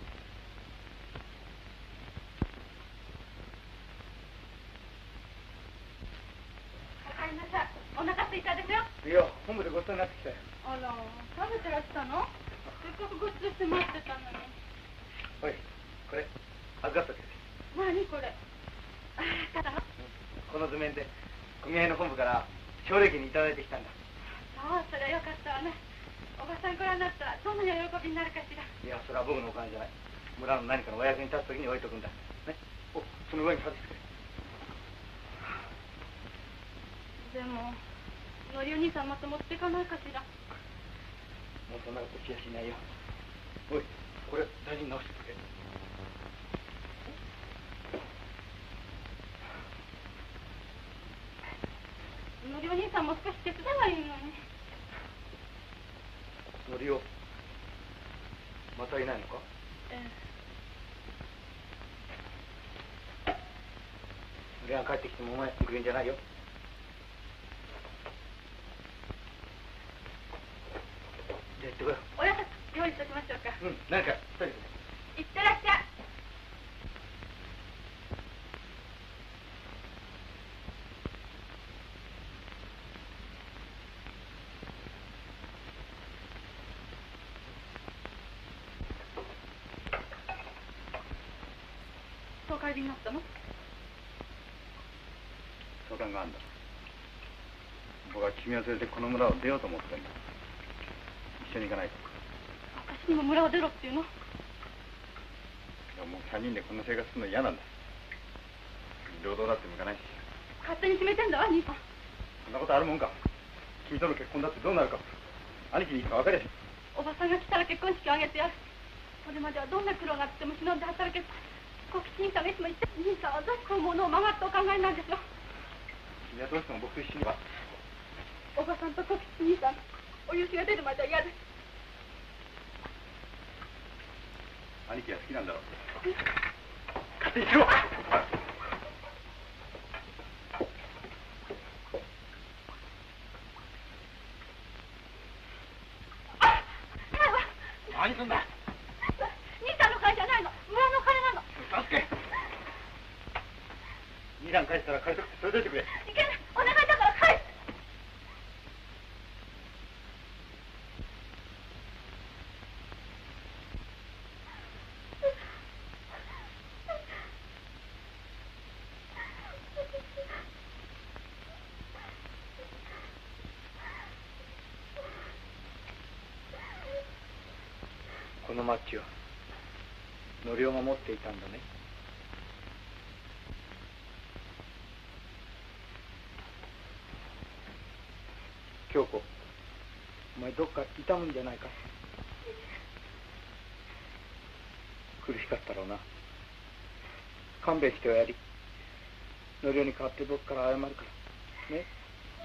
おかえりなさい。お腹空いたでしょ？
いや、本部でごちそうになってきたよ。
あら、食べてらしたの？せっかくごちそうして待ってたのに。
おい、これ預かっとけ。
何これ？あら、ただの？
この図面で組合の本部から奨励金にいただいてきたんだ。
そう、それはよかったわね。おばさんご覧になったらどんなに喜びになるかしら。
いや、それは僕のお金じゃない。村の何かのお役に立つ時に置いとくんだ。ね。お、その上に外してくれ。
でも、のりお兄さんまた持っていかないかしら。
もうそんなことしやしないよ。おい、これ大事に直してくれ。
のりお兄さんも少し手伝えばいいのに。
のりお、またいないのか？
え
え。俺が帰ってきてもお前行くんじゃないよ。じゃあ行ってこよう。
おやさ用意しときましょうか。
うん、何か一人で。
いってらっしゃい。そう帰りになったの？
相談があるんだ。僕は君を連れてこの村を出ようと思ってんだ。一緒に行かないか。
私にも村を出ろっていうの？
いや、もう三人でこんな生活するの嫌なんだ。労働だって向かないし。
勝手に決めてんだわ、兄さん。
そんなことあるもんか。君との結婚だってどうなるか兄貴に言ったら分かりゃし。
おばさんが来たら結婚式を挙げてやる。それまではどんな苦労があっても忍んで働けと小吉兄さんがいつも言って、兄さんはどうこうものを曲がってお考えなんですよ。
君はどうしても僕と一緒には。
おばさんと小吉兄さんお許しが出るまでは嫌です。
兄貴が好きなんだろう。
勝手にしろ。何すんだ。
兄さんの金じゃないの、村の金なの。
助け。二段返したら返すって連れてってくれ。
いけない、お願いだから返す。
このマッチはのりを守っていたんだね。京子、お前どっか痛むんじゃないか。苦しかったろうな。勘弁しておやり。のりおに代わって僕から謝るからね。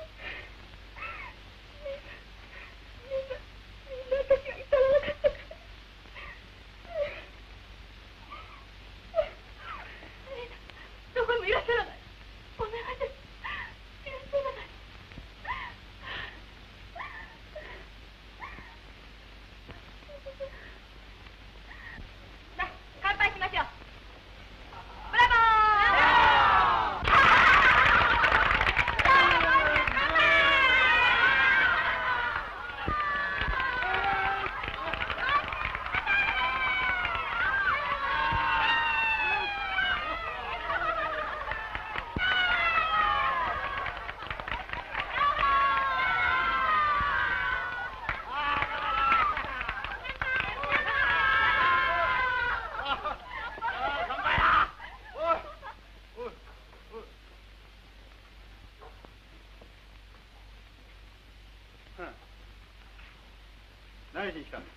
何しに来たんだ。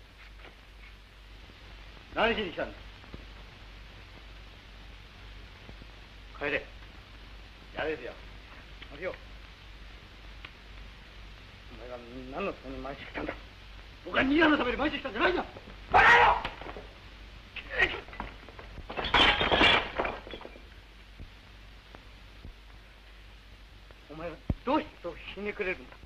何しに来たんだ。帰れ。やれるよ。あれよ。お前は何のために回してきたんだ。僕は逃げのために回してきたんじゃないんだ。バカ野郎。お前はどうしてそうひねくれるんだ。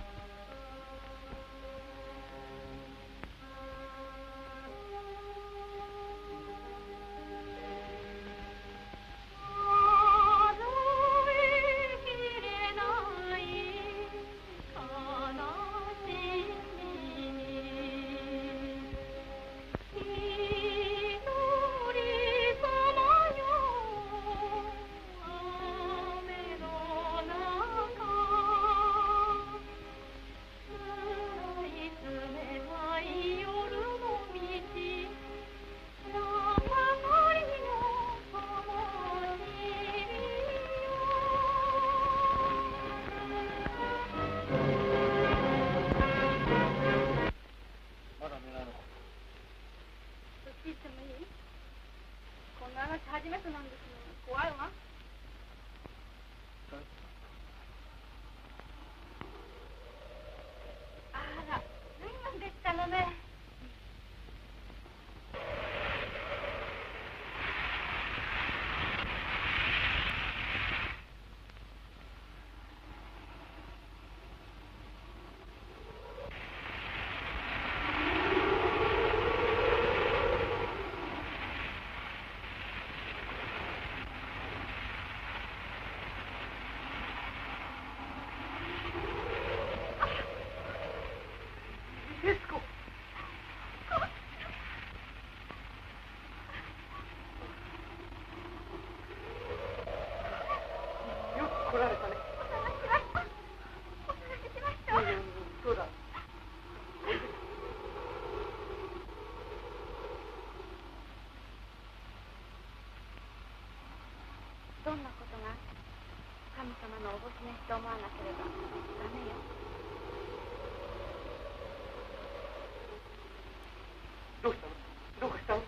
初めてなんですよ。怖いわ。あら、随分でしたのね。
来られたね。そうだ。
どんなことが神様のおぼし召しと思わなければダメよ。
どうしたの？どうかしたの？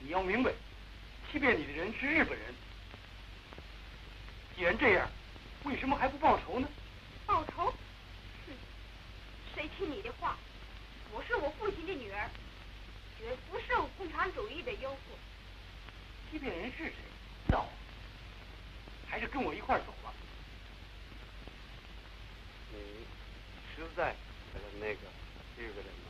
你要明白，欺骗你的人是日本人。既然这样，为什么还不报仇呢？
报仇？是，谁听你的话？我是我父亲的女儿，绝不受共产主义的诱惑。
欺骗人是谁？知道，还是跟我一块儿走吧。
你实在和那个日本人吗？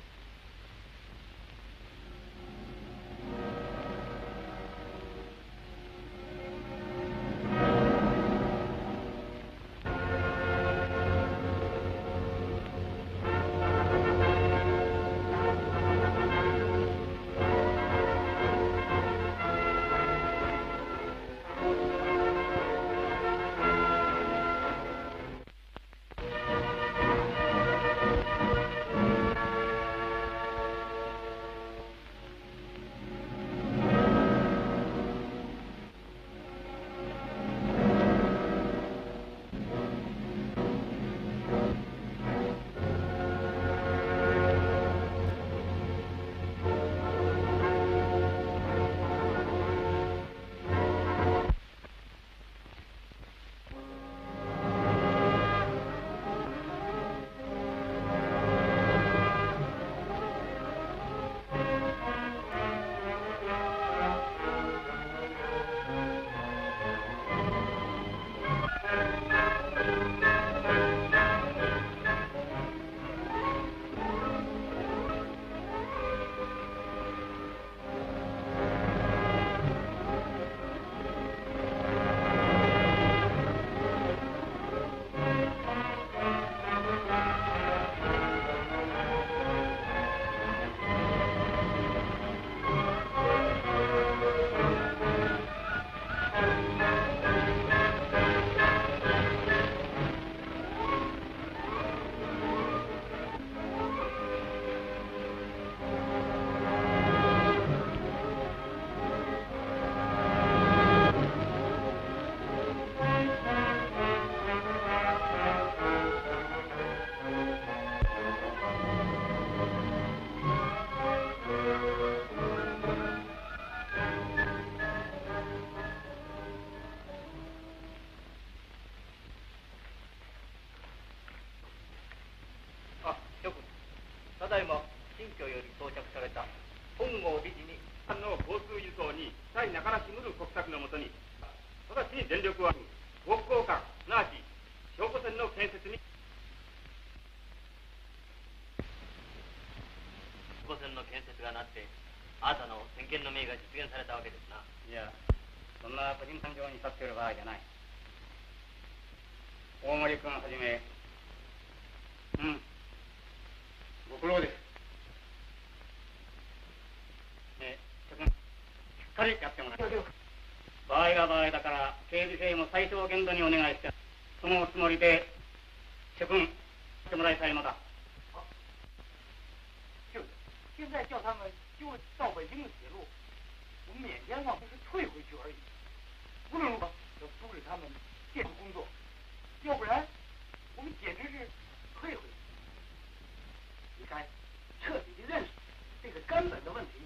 ただいま新居より到着された本郷理事にの交通輸送に対中らしむる国策のもとに直ちに全力を挙げ北港間すなわち小古線の建設に小古線の建設がなってあなたの先見の明が実現されたわけですな。いや、そんな個人感情に立っている場合じゃない。大森君はじめ、うんご苦労です。ね、しっかりやってもらいます。場合が場合だから警備費も最小限度にお願いして、そのつもりで諸君してもらいたいのだ。
就是，现在叫他们就到北京的铁路，我们缅甸往就是退回去而已。无论如何，要阻止他们建筑工作，要不然我们简直是退回去。你该彻底的认识这个根本的问题，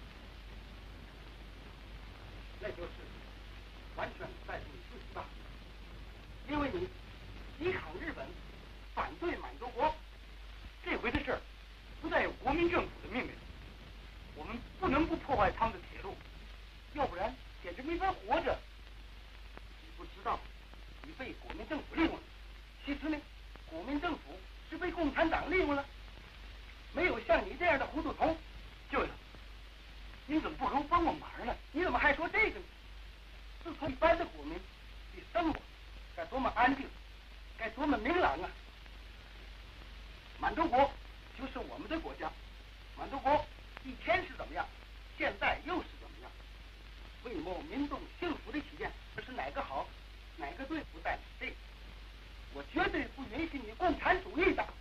那就是完全在乎你自己吧。因为你抵抗日本，反对满洲国，这回的事儿不再有国民政府的命令，我们不能不破坏他们的铁路，要不然简直没法活着。你不知道，你被国民政府利用了，其实呢，国民政府是被共产党利用了。没有像你这样的糊涂虫，舅舅，你怎么不给我帮我忙呢？你怎么还说这个呢？自从一般的国民的生活该多么安定，该多么明朗啊！满洲国就是我们的国家，满洲国以前是怎么样，现在又是怎么样？为谋民众幸福的起见，这是哪个好，哪个对，不在这个。我绝对不允许你共产主义的。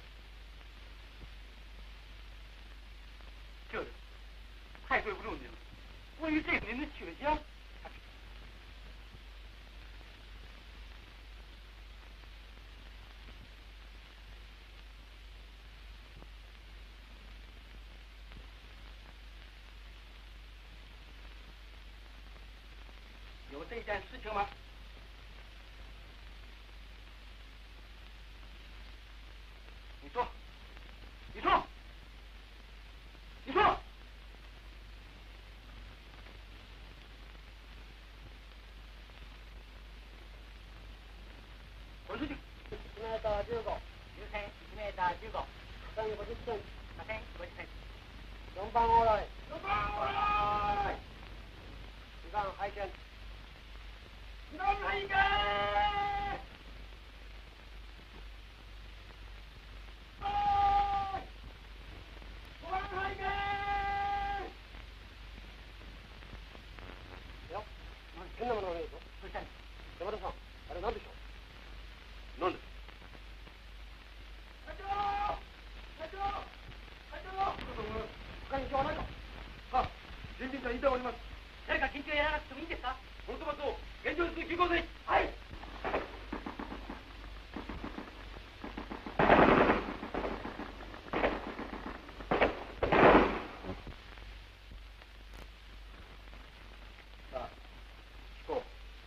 舅舅，太对不住您了。关于这个您的血浆， 这一件事情吗？你说，你说，你说。滚出去！
いちメーターじゅうご、優先いちメーターじゅうご、下にごじゅっセンチ、下線ごじゅっセンチ。よんばん往来。
よんばん往来。
にばん拝見。
にばん拝見。ごばん拝見。
よ、変なものが見えるぞ。そしたら山田さん、あれ何でしょう。
なんです。会長会長会長
他に異常はないか。
あ、人事隊員でおります。
誰か緊急やらなくてもいいんですか。
このトマトを現状室に急行せい。はい。
さあ、聞こう。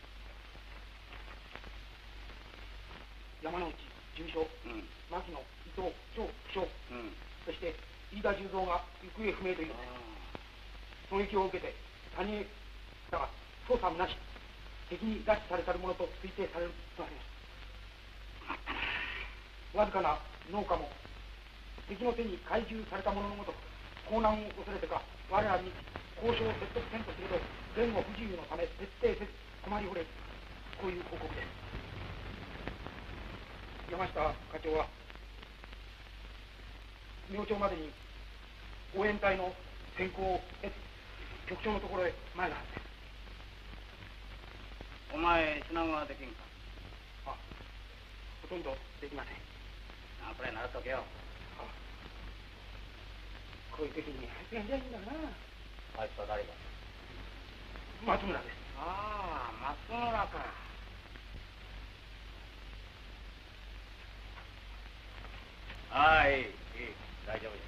山之内事務所、うん、牧野伊藤長副長、うん、そして飯田十三が行方不明という狙撃を受けて他人だが捜査もなし敵に拉致されたるものと推定されるとあります。わずかな農家も敵の手に懐柔されたもののごとく混乱を恐れてか我らに交渉を説得せんとすると前後不自由のため徹底せず困りほれる、こういう報告です。山下課長は明朝までに応援隊の選考を得て局長のところへ参るはずです。
お前品川できんか。
あ、ほとんどできません。
あ、これ習っとけよ。
あ、こういう時に早くやりゃいいんだな。
あいつは誰だ。
松村です。
ああ、松村か。はい、いい、大丈夫です。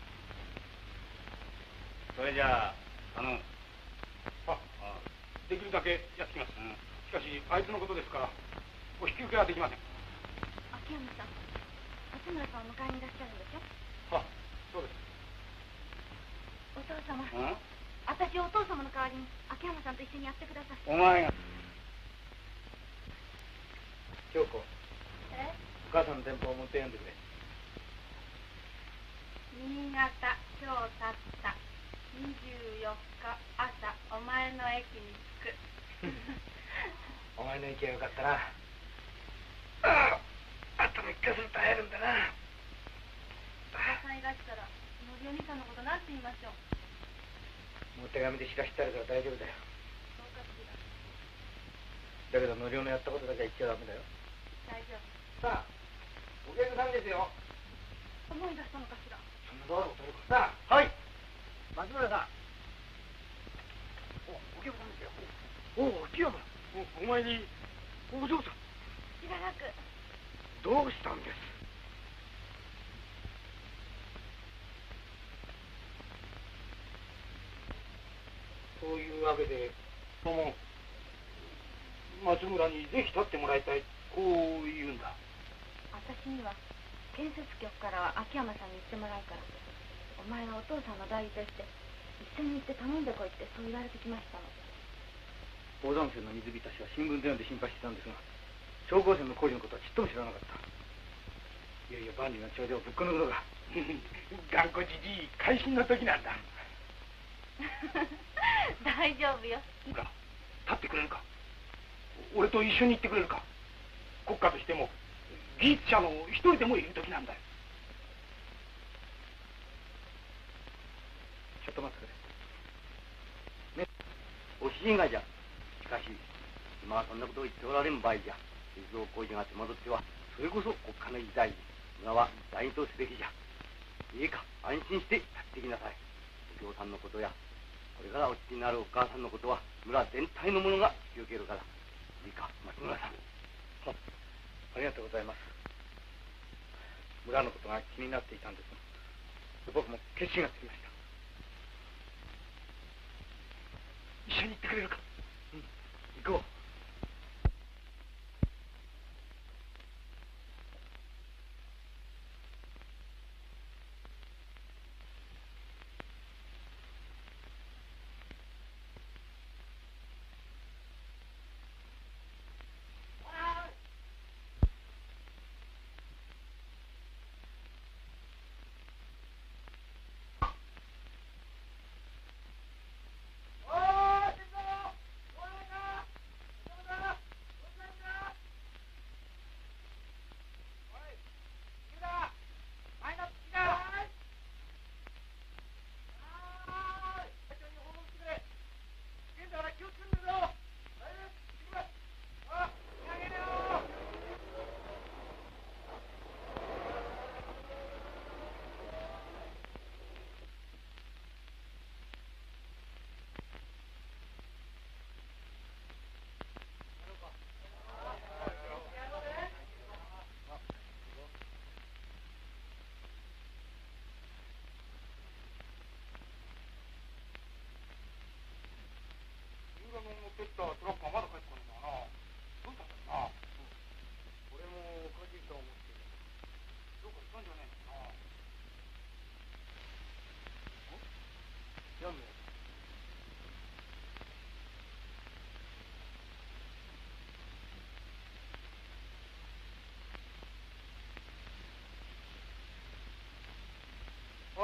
それじゃあ頼む。
あ、あ、できるだけやってきます、うん、しかしあいつのことですからお引き受けはできません。
秋山さん、松村さんを迎えにいらっしゃるんでしょ。
あ、そうです。
お父様、うん、私お父様の代わりに秋山さんと一緒にやってください。
お前が
京子、
え、
お母さんの電報を持って読んでくれ。
新潟今日たったにじゅうよっか朝お前の駅に着く
お前の駅はよかったな。ああ、あとみっかすると会えるんだな。
おばさんいらしたらのりお兄さんのことなんて言いましょう。
もう手紙で知らしてあるから大丈夫だよ。
そうかしら。
だけどのりおのやったことだけは言っちゃダメだよ。
大丈
夫。さあ、お客さんですよ。
思い出したのかしら。
そんな道路を取るか。さあ、はい。松村さん。お、お客さんですよ。おお、秋山。お、お前にお嬢さん。
しばらく。
どうしたんです。そういうわけで、もう松村にぜひ立ってもらいたい、こう言うんだ。
私には建設局から秋山さんに言ってもらうから、お前はお父さんの代理として一緒に行って頼んでこいってそう言われてきましたの。
横断線の水浸しは新聞で読んで心配してたんですが、消防線の工事のことはちっとも知らなかった。いよいよ万里の長城をぶっこ抜くのか。
頑固じじい、会心の時なんだ。
大丈夫よ。
ほら、立ってくれるか。俺と一緒に行ってくれるか。国家としても技術者の一人でもいる時なんだよ。
ちょっと待ってくれ。ね、おしんがじゃ。しかし今はそんなことを言っておられん場合じゃ。鉄道工事が手間取ってはそれこそ国家の偉大。村は大とすべきじゃ。いいか、安心してやってきなさい。お嬢さんのことやこれからお父になるお母さんのことは村全体の者が引き受けるから。いいか、松村さん。ありがとうございます。村のことが気になっていたんです。僕も決心がつきました。
一緒に行ってくれるか。
うん、行こう。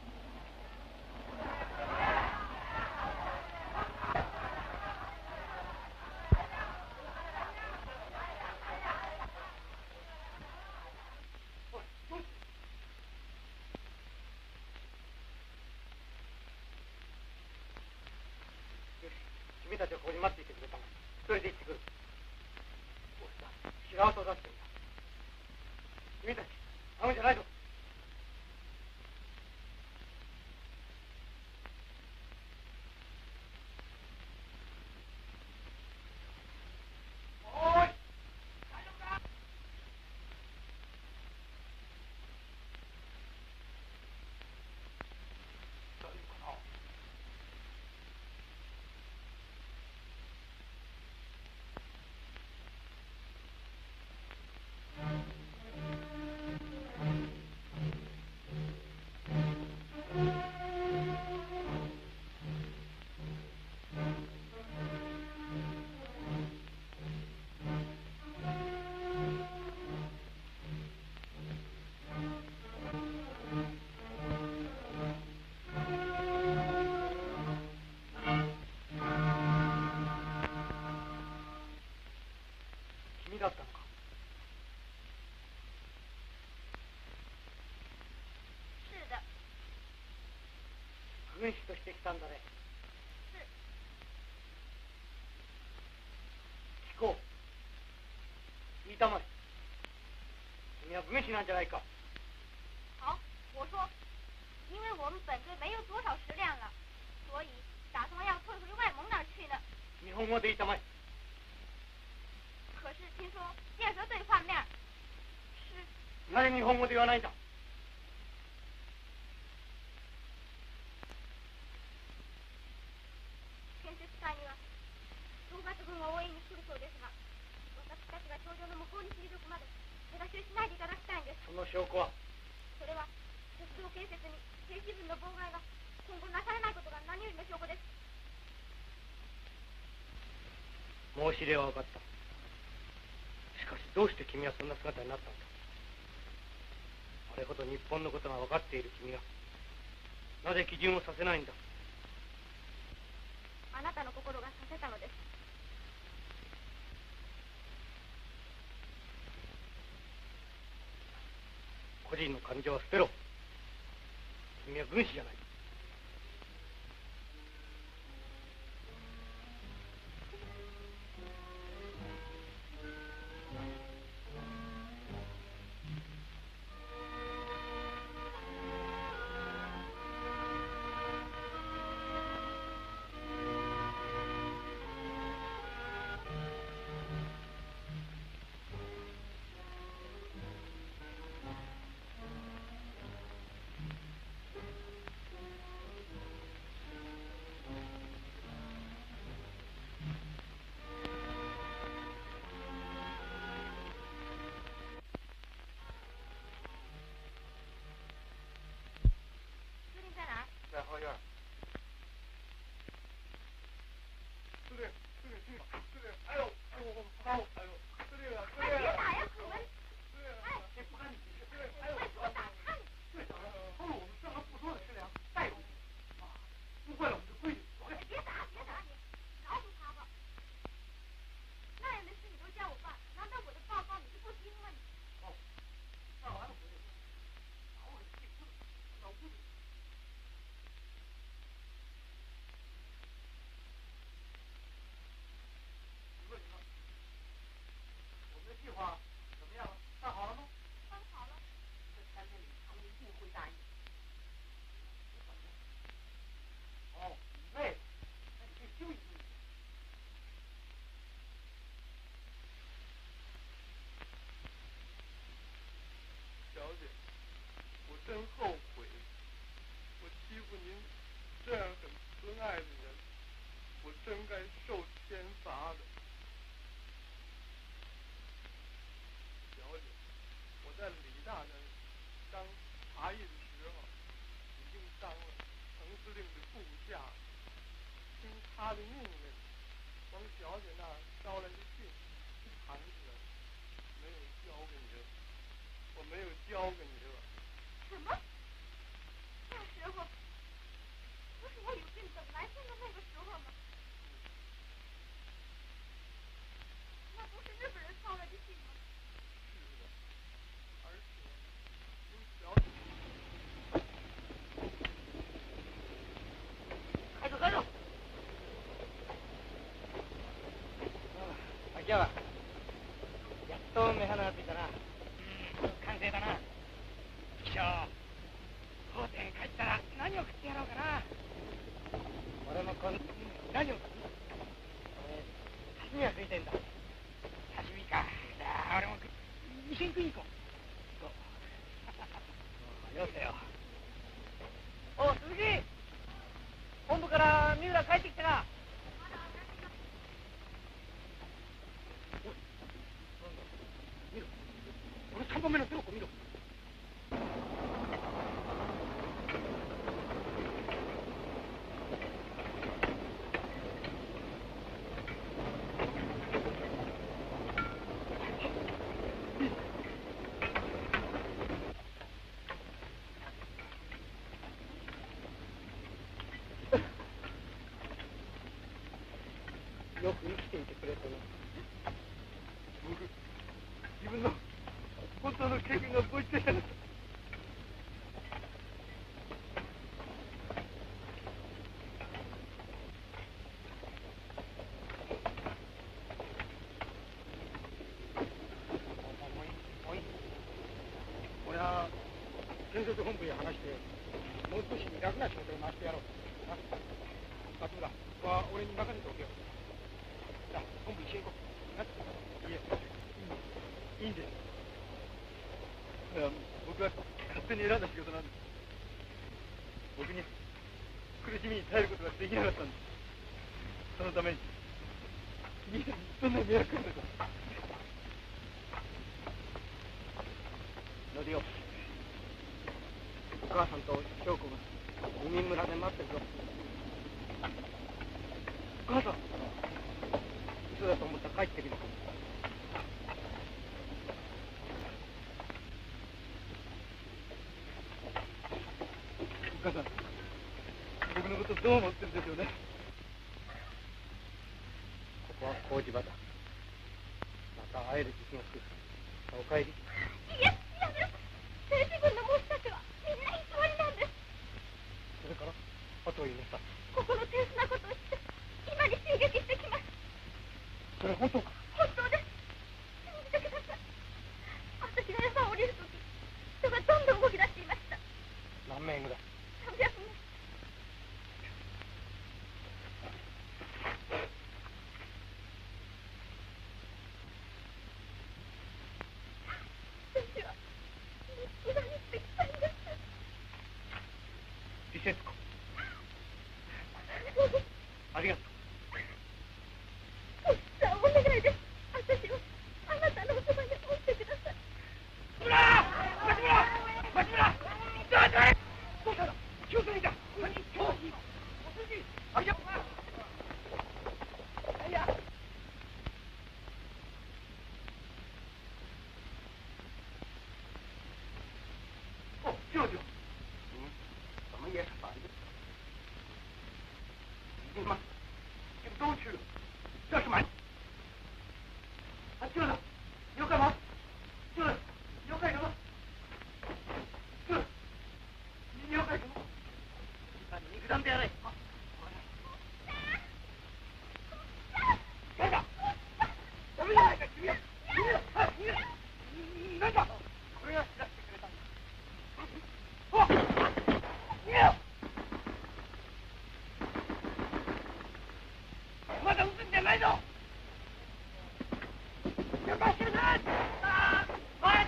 君たちはここに待っていてくれたのに一人で行ってくる。俺さ幸せを出してんだ。君たちあのじゃないぞ。おーい大丈夫か。大丈夫かな。君だったのか。
是的。
軍師として来たんだね。
是。
聞こう。言いたまえ。君は軍師なんじゃないか。
好，我说，因为我们本队没有多少食粮了，所以打算要退回外蒙那儿去呢。
日本語で言いたまえ。
可是听说建设队换面是。
なぜ日本語で言わないんだ。
申し入れは分かった。しかしどうして君はそんな姿になったんだ。あれほど日本のことが分かっている君がなぜ基準をさせないんだ。
あなたの心がさせたのです。
個人の感情は捨てろ。君は軍師じゃない。
在后院。司令，司令，司令，司令，哎呦，哎呦，我不好，哎呦，司令啊，司令啊！
别打呀，可文！
司令啊，这不干你的事，司令，哎呦，
我打他！
队长，偷了我们剩了不多的食粮，带回去，啊，误坏了我们的规矩，走开！
别打，别打你，饶恕他吧。那样的事你都叫我办，难道我的报告你就不听吗？
哦，办完了回来，把我给气哭了，到屋里。计划怎么样了？办好了吗？
办好了。
这三天里他们一定会答应。
哦，你累了，那你可以休息休息。小姐，我真后悔，我欺负您这样很慈爱的人，我真该受天罚的。我在李大人当茶艺的时候，已经当了程司令的部下，听他的命令，从小姐那儿捎来的信一盘子了，没有交给你了，我没有交给你了。
什么？那时候不是我有病等来信的那个时候吗？那不是日本人捎来的信吗？
开走，开走！あ、秋葉、やっと目鼻がついたな。うん、完成だな。気象、当店帰ったら何を食ってやろうかな。俺も今度何を食う？刺身が食いたいんだ。刺身か。じゃあ俺も一緒に食いに行こう。よせよ。お、鈴木、本部から三浦帰ってきたな。おい、なんだ、見ろ、この三番目のテロコ見ろ。よく生きていてくれたな。僕、自分の本当の経験が覚えてなかった。俺は建設本部へ話して、もう少し楽な仕事を回してやろう。な、松村、ここは俺に任せておけよ。さあ、本部一緒に行こう。いえ、いいんです。僕は勝手に選んだ仕事なんです。僕に苦しみに耐えることができなかったんです。そのために君にどんなに迷惑かけたか。乗るよ。お母さんと翔子が海村で待ってるぞ。お母さん、 通だと思ったら帰ってみる。お母さん、僕のことどう思ってるんでしょうね。ここは麹場だ。また会える自信をつく。お帰り。
いや、いやです。政治軍の申し立てはみんな偽りなんです。
それからあとを言いなさい。
ここの手薄なことをして今に進撃してきます。
それ本当か？
本当です。信じてください。私が山を降りるとき、人がどんどん動き出していました。
何名ぐらい？
さんびゃくめい。私は今にしてきたんです。
リセツコ、ありがとう。
さあ、お願いです。私をあなたのおそばに置いてください。
町村！町村！町村！どうしたどうしたの？気をつけていた。何？今日おすじありがとうな。いや。哦，舅舅，您怎么也是反的？你们就都去了，这是瞒。啊，舅舅，你要干嘛？舅舅，你要干什么？舅舅，你要干什么？你给他们别来。站长，咱们来个局面，局面，哎，局面，你站长，これが知らせてくれたんだ。あ、逃げよ。まだ撃つんじゃないぞ。やばしてるな。あー、はい。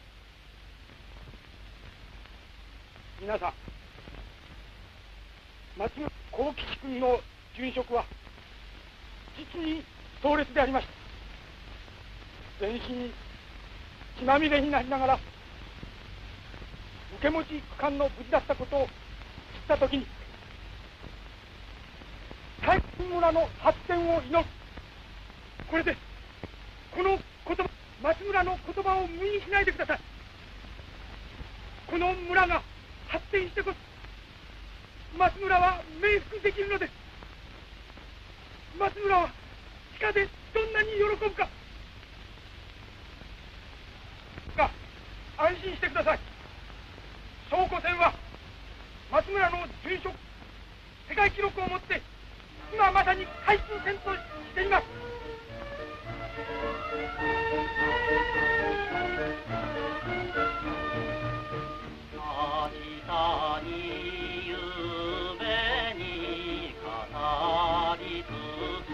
皆さん、
松村幸吉君の殉職は実に壮烈でありました。全身血まみれになりながら受け持ち区間の無事だったことを知ったときに、大金村の発展を祈る。これでこの言葉、松村の言葉を無にしないでください。この村が発展してこそ松村は冥福できるのです。松村は地下でどんなに喜ぶか。が安心してください。倉庫船は松村の殉職世界記録をもって今まさに海中戦としています。
明日に夢に語りつつ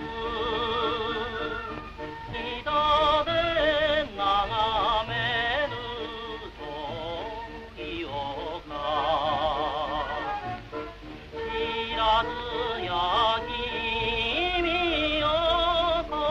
二度で眺める時をか知らずや君よ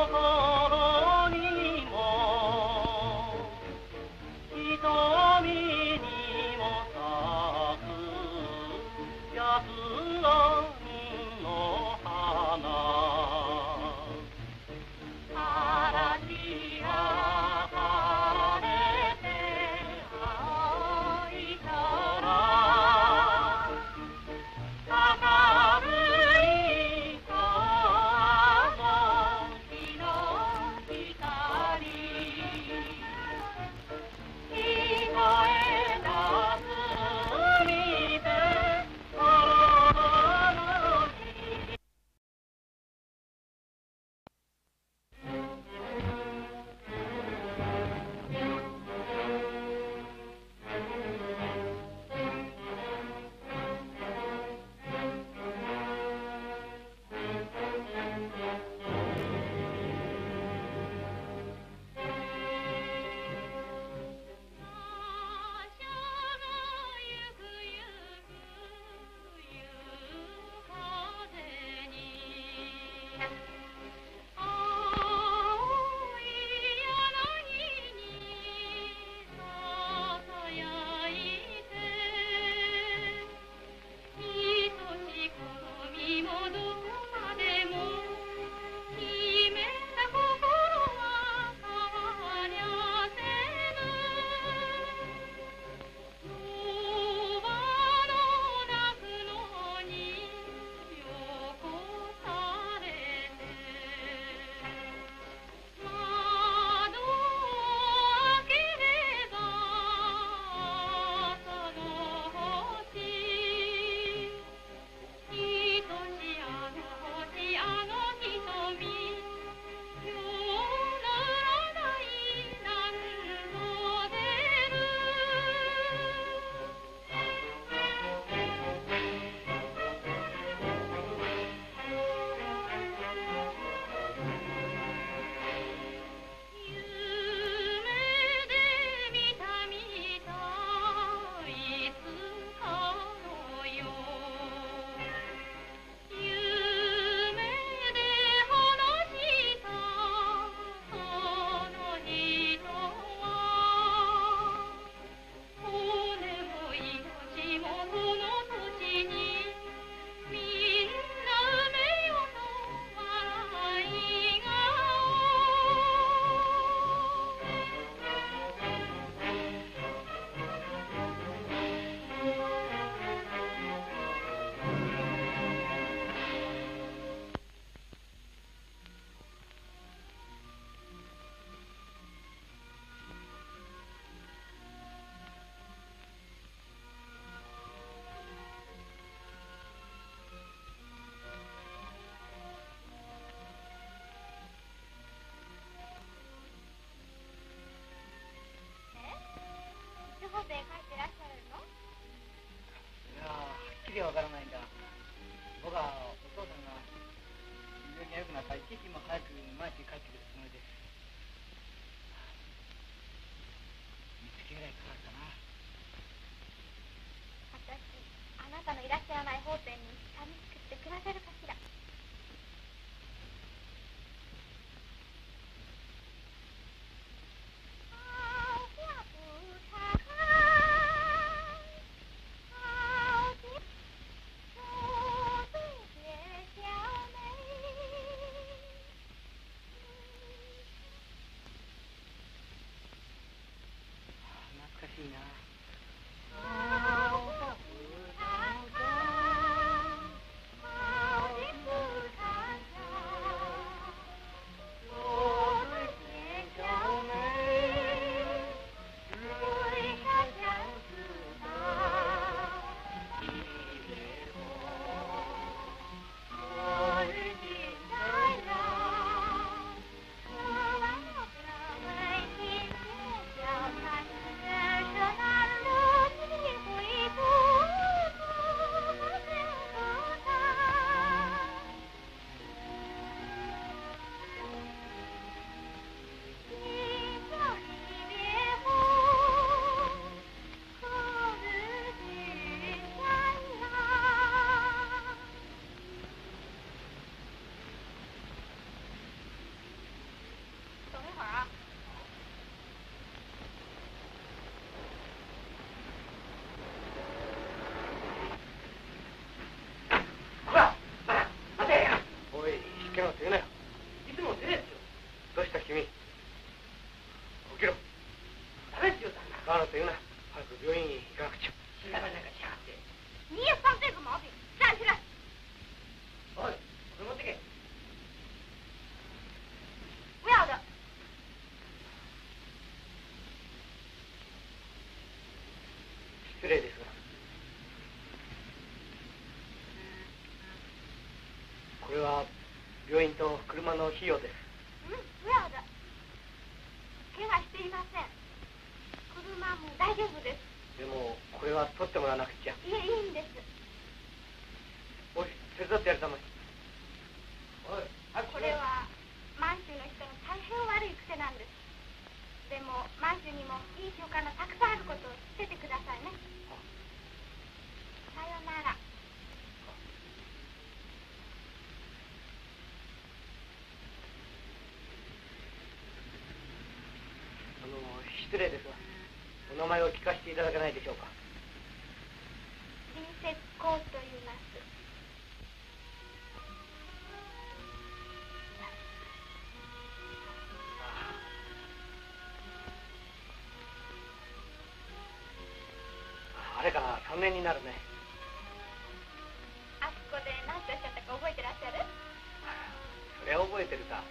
君、起きろ。
誰って言うたんだ。
バカなこと言うな。早く病院に行かなくちゃ。
知らないなんかしやがって。
你也放这个毛病，站起来！
おい、これ持ってけ。
不要的。
失礼ですが、これは病院と車の費用です。
嗯，不要的。怪我していません。車も大丈夫です。
でもこれは取ってもらわなくちゃ。
いえ、いいんです。
おい、手伝ってやるたまえ。おい、
これは満州の人の大変悪い癖なんです。でも満州にもいい習慣がたくさんあることを知っててくださいね。さよなら。
あの、失礼ですが、お名前を聞かせていただけないでしょうか。
林節光と言います。
あれからさんねんになるね。
あそこで何ておっしゃったか覚えてらっしゃる？
それは覚えてるさ。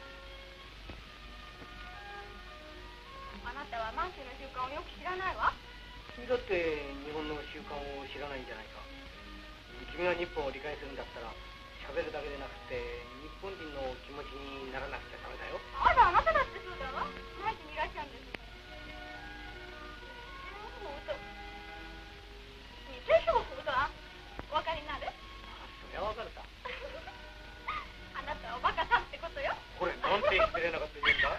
あなたは満州の習慣をよく知らないわ。
君だって日本の習慣を知らないんじゃないか。君が日本を理解するんだったら喋るだけでなくて日本人の気持ちにならなくちゃダメだよ。
あら、あなただってそうだわ。満州にいらっしゃるんです。你真是个糊涂啊！お分かりになる？
そりゃわかるさ。
あなたはおバカさんってことよ。
これなんて失礼なこと言うんだ。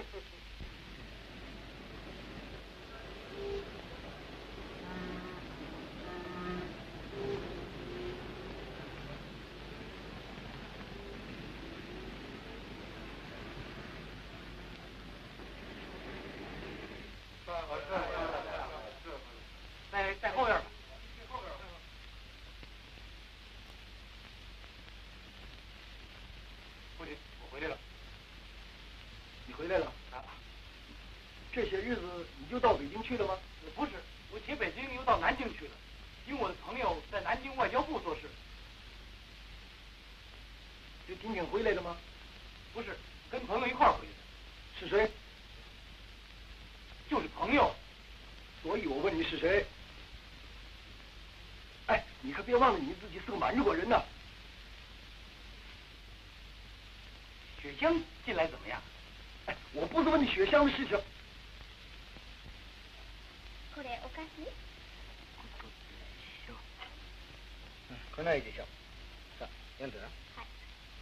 在在后院吧。父亲，我回来了。
你回来了啊？这些日子你就到北京去了吗？
不是，我从北京又到南京去了，因我的朋友在南京外交部做事。
就今天回来的吗？
不是，跟朋友一块儿回来的。
是谁？
就是朋友。
所以我问你是谁？哎，你可别忘了你自己是个满日国人呐。
雪香进来怎么样？
哎，我不是问你雪香的事情。
これお菓子？
うん、これないでしょ。さあ、読んでな。
はい。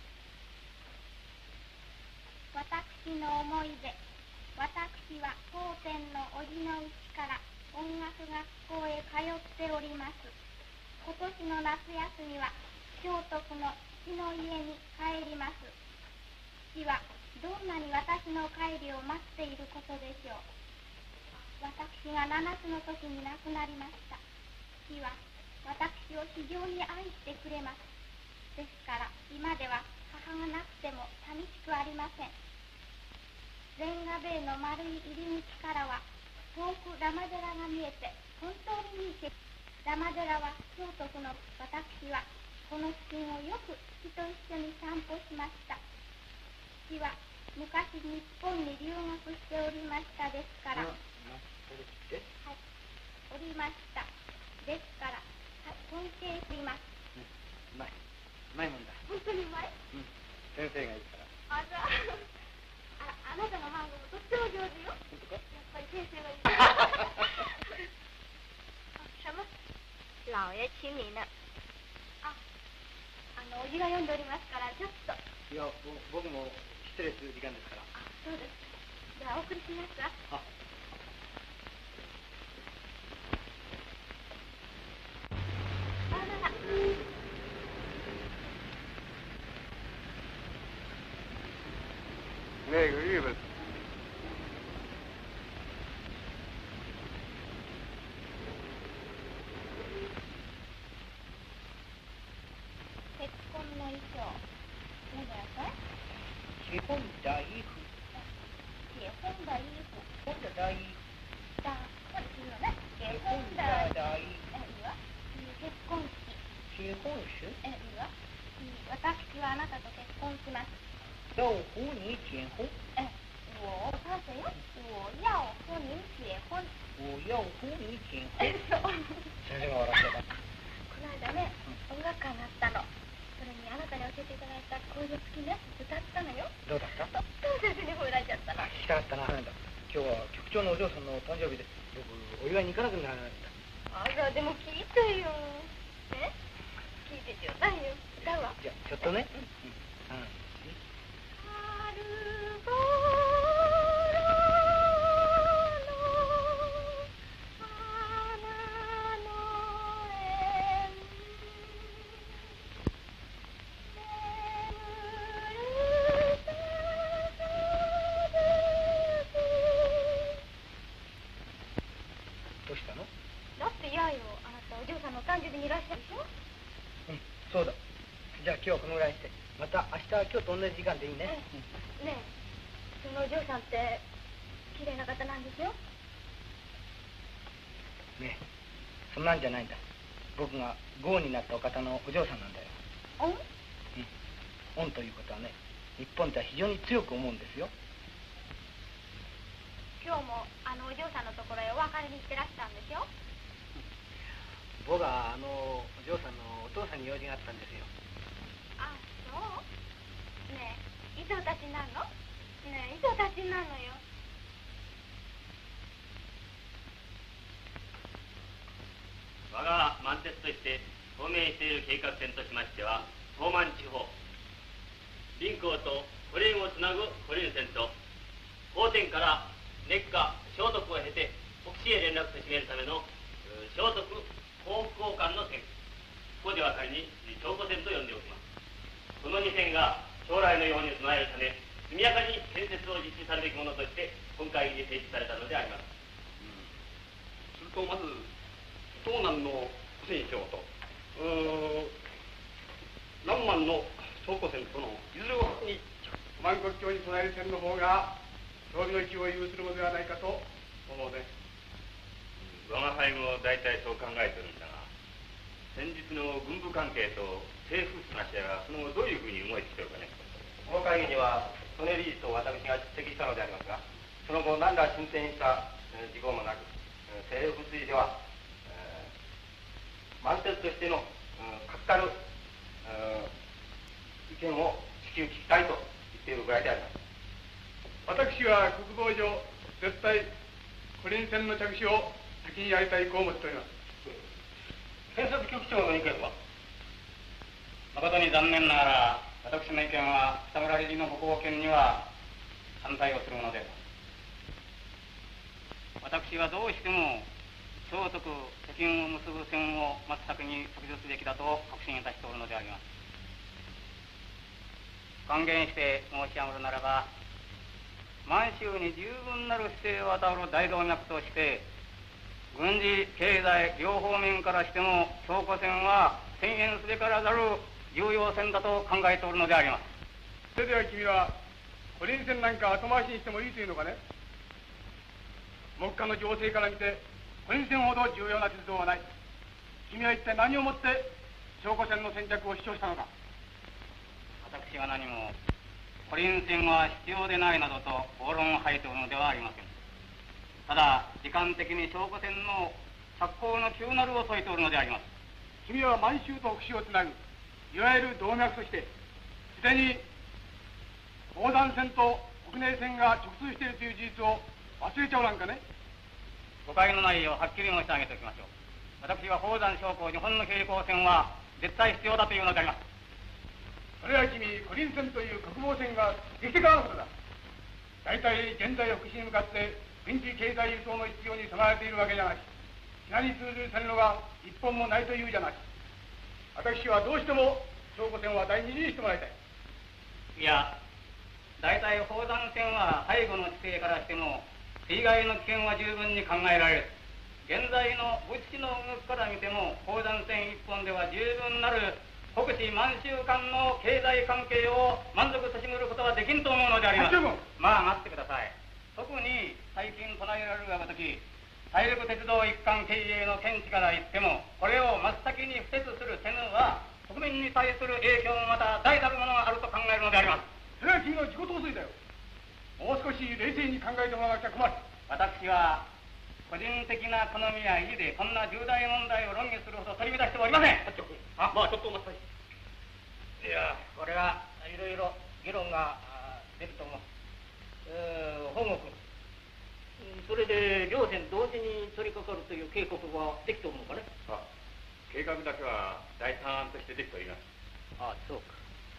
私の思い出。私は当店の折のうちから音楽学校へ通っております。今年の夏休みは聖徳の父の家に帰ります。父はどんなに私の帰りを待っていることでしょう。私がななつの時に亡くなりました。父は私を非常に愛してくれます。ですから今では母がなくても寂しくありません。レンガ塀の丸い入り口からは遠くラマ寺が見えて本当にいい景色。ラマ寺は聖徳の私はこの付近をよく父と一緒に散歩しました。父は昔日本に留学しておりましたですから、はい、おりました。ですから、尊敬しています。
うまい。うまいもんだ。
本当にうまい？
うん。先生がいいから。
あ、じゃあ、あ、あなたの孫もとっても上手よ。
本当か？
やっぱり先生がいい。什么？老爷请你呢。あ、あの、おじが読んでおりますから、ちょっと。
いや、僕も失礼する時間ですから。
あ、そうです。では、お送りしますか。
あ。
さよなら。
那个日本。
結婚の衣装。見てください。
基本大工。 结婚？
哎，我他谁哟？我要和您结婚。
我要和你結婚。
そう。
先生が笑ってた。
この間ね、音楽会があったの。それにあなたに教えていただいた恋の月ね、歌ったのよ。
どうだった？
とっても先生に褒められちゃったの。
聞きたかったな。今日は局長のお嬢さんの誕生日で、僕お祝いに行かなくならないんだ。
あら、でも聞いてよ。ね、聞いてちょうだいよ。歌うわ。
じゃあちょっとね。うん。うん。どうしたの？
だって嫌よ。あなたお嬢さんのお誕生日にいらっしゃるでしょ。
うん、そうだ。じゃあ今日はこのぐらいして、また明日は今日と同じ時間でいいね。
ねえ、そのお嬢さんって綺麗な方なんでしょ？
ねえ、そんなんじゃないんだ。僕が豪になったお方のお嬢さんなんだよ。
恩？
うん。恩ということはね、日本では非常に強く思うんですよ。
今日もあのお嬢さんのところへお別れに行ってらしたんでしょ？
僕はあのお嬢さんのお父さんに用事があったんですよ。
あ、そう？ねえ、いつお立ちになるの？ねえ、いつお立ちになるのよ。
我が満鉄として当面している計画線としましては、東満地方林港とコリンをつなぐコリン線と法典から熱下消毒を経て北市へ連絡としめるための消毒交付交換の線、ここでは仮に長古線と呼んでおきます。このに線が将来のように備えるため速やかに建設を実施されるべきものとして本会議に提出されたのであります。
うん、するとまず東南の古線省と南満の長古線とのいずれをに満国境に備える線の方が装備の勢いを有するのではないかと思うね。
我が輩も大体そう考えてるんだが、先日の軍部関係と政府話し合いがその後どういうふうに動いてきてるかね。
この会議には曽根理事と私が出席したのでありますが、その後何ら進展した事項もなく、政府推では、えー、満鉄としての、うん、確たる、うん、意見を至急聞きたいと言っているぐらいであります。
私は国防上絶対コリン線の着手を先にやりたいと思っております。
建設局長の意見は？誠に残念ながら私の意見は北村理事のご貢献には反対をするものです。私はどうしても超徳北京を結ぶ線を真っ先に削除すべきだと確信いたしておるのであります。還元して申し上げるならば、満州に十分なる姿勢を与える大動脈として軍事経済両方面からしても長古線は遷延すべからざる重要線だと考えておるのであります。
それでは君はコリン線なんか後回しにしてもいいというのかね。目下の情勢から見てコリン線ほど重要な鉄道はない。君は一体何をもって長古線の先着を主張したのか。
私は何もコリン線は必要でないなどと暴論を吐いておるのではありません。ただ時間的に長古線の着工の急なるを説いておるのであります。
君は満州と北州をつなぐいわゆる動脈としてすでに宝山線と北根線が直通しているという事実を忘れちゃおらんかね。
誤解のないようはっきり申し上げておきましょう。私は宝山商工日本の並行線は絶対必要だというのであります。
それは君コリン線という国防線ができてからのことだ。大体現在福祉に向かって軍事経済輸送の必要に備えているわけじゃなし、品に通ずる線路が一本もないというじゃなし、私はどうしても長古線は第二次にしてもらいたい。
いや、大体宝山線は背後の地勢からしても水害の危険は十分に考えられる。現在の物資の動きから見ても宝山線一本では十分なる国司満州間の経済関係を満足さしむることはできんと思うのであります。まあ待ってください。特に最近唱えられるがごとき大陸鉄道一貫経営の見地から言っても、これを真っ先に不設するせぬは国民に対する影響もまた大なるものがあると考えるのであります。
それは君の自己陶酔だよ。 もう少し冷静に考えてもらわなきゃ困る。
私は個人的な好みや意地でこんな重大問題を論議するほど取り乱してはおりません。
あ、まあちょっとお待ちください。
いや、これはいろいろ議論が出ると思う。えー、本国それで両線同時に取り掛かるという計画はできておるのかね。
あ、計画だけは第三案としてできております。
ああ、そうか。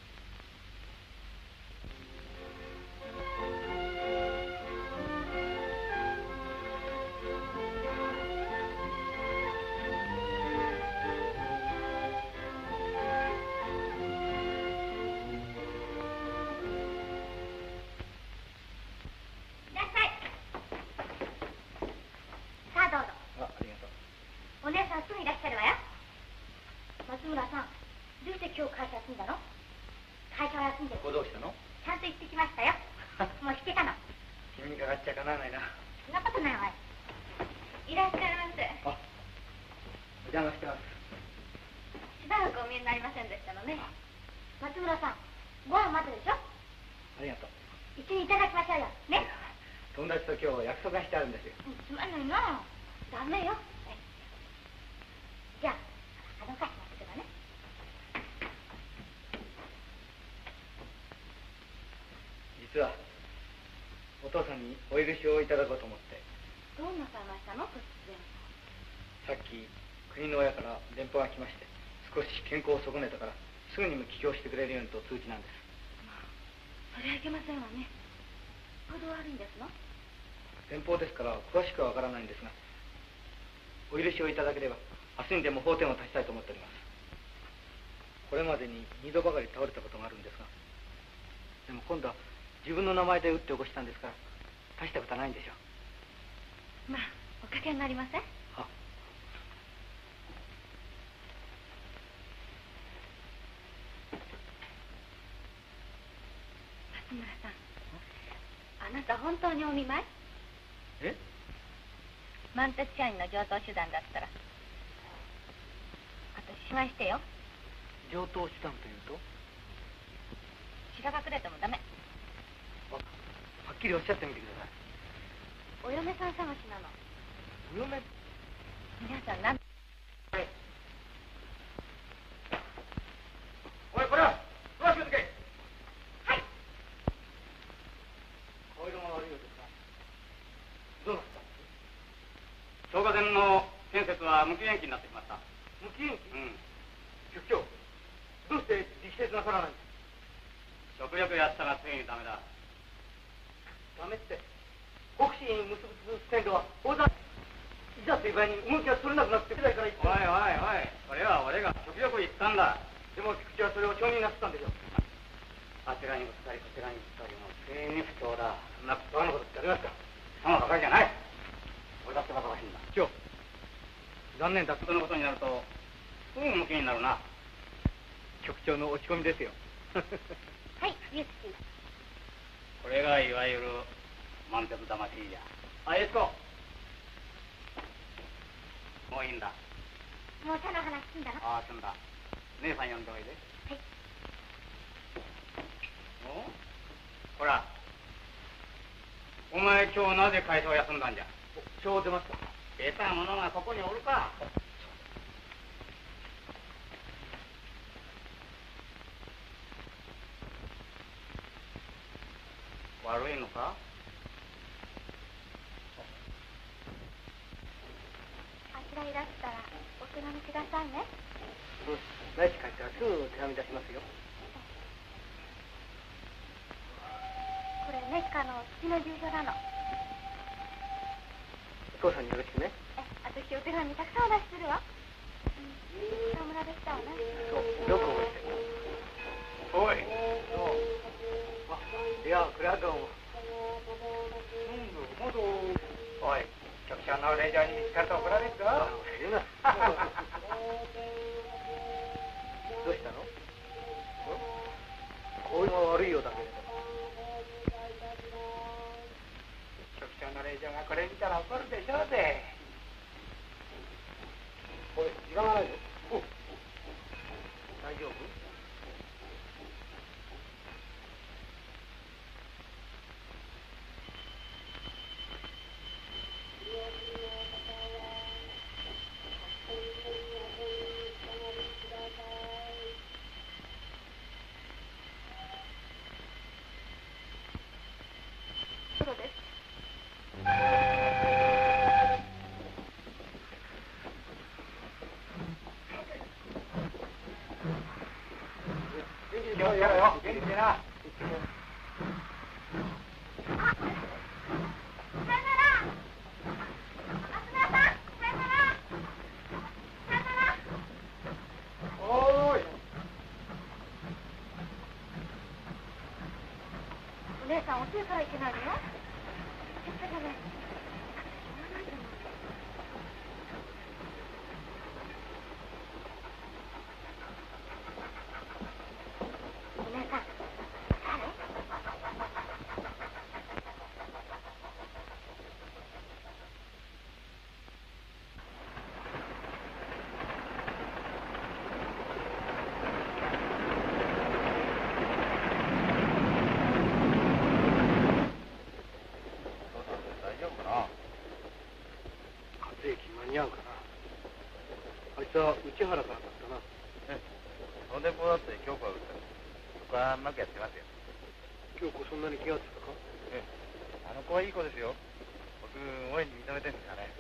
実はお父さんにお許しをいただこうと思って。
どうなさいましたの、突然。
さっき国の親から電報が来まして、少し健康を損ねたからすぐにも帰郷してくれるようにと通知なんです。
まあそれはいけませんわね。ほど悪いんですの？
電報ですから詳しくはわからないんですが、お許しをいただければ明日にでも法典を立ちたいと思っております。これまでににどばかり倒れたことがあるんですが、でも今度は自分の名前で打って起こしたんですから大したことはないんでしょ
う。まあおかけになりません？
は
松村さん、あなた本当にお見舞い？
え？
満鉄社員の上等手段だったら私しましてよ。
上等手段というと？
白隠れてもダメ。
はっきりおっしゃってみてください。
お嫁さん探しなの。
お嫁？
皆さん何？
はい。おい、これは詳しく抜け。
はい。
顔色が悪いようですが、どうなったんです？消火栓の建設は無期延期になってきました。
無期延期？
うん。
局長、どうして力説なさらないんです？
極力やったらついにダメだ。
ダメって、国士に結ぶ線路は大ざいざという場合に動きが取れなくなって世代から言って。
おいおいおい、これは俺が極力言ったんだ。
でも菊池はそれを承認なすったんでしょう。
あちらにぶつかりこちらにぶつかり、もうついに不調だ。
そんなバカなことってありますか？
そのばかりじゃない。俺だってバカらしいんだ。
今日残念だ。
そのことになるとすぐ向きになるな。
局長の落ち込みですよ。
はい、ゆきち。
これがいわゆる満鉄魂じゃ。
あ、エスコ。
もういいんだ。
もう茶の話済んだの？
ああ、済んだ。姉さん呼んでおいで。
はい。
お？ほら。お前今日なぜ会社を休んだんじゃ？
今日出ました。
出た者がここにおるか。悪いのか？
あちらいらしたらお手紙くださいね。
うん、内地帰ったらすぐ手紙出しますよ。
これメッカの月の住所なの。
お父さんによろしくね。
え、私お手紙たくさんお出しするわ。うん、沢村でしたわね。
そう、よく覚えてる。
おい。
いや、これはどうも。
おい、局長の令状に見つかると怒られるぞ。
言うな。どうしたの？顔色が悪いようだけれど。
局長の令状がこれ見たら怒るでしょうぜ。
おい、時間がないぞ。大丈夫？
さん遅いからいけないのよ。ちょっとごめん。お姉さん、誰？
似合うかな。あいつは内原からだったな。
ええ、その電報だって京子が打ったそこはうまくやってますよ。
京子そんなに気がつくか？
ええ、あの子はいい子ですよ。僕大いに認めてるんですからね。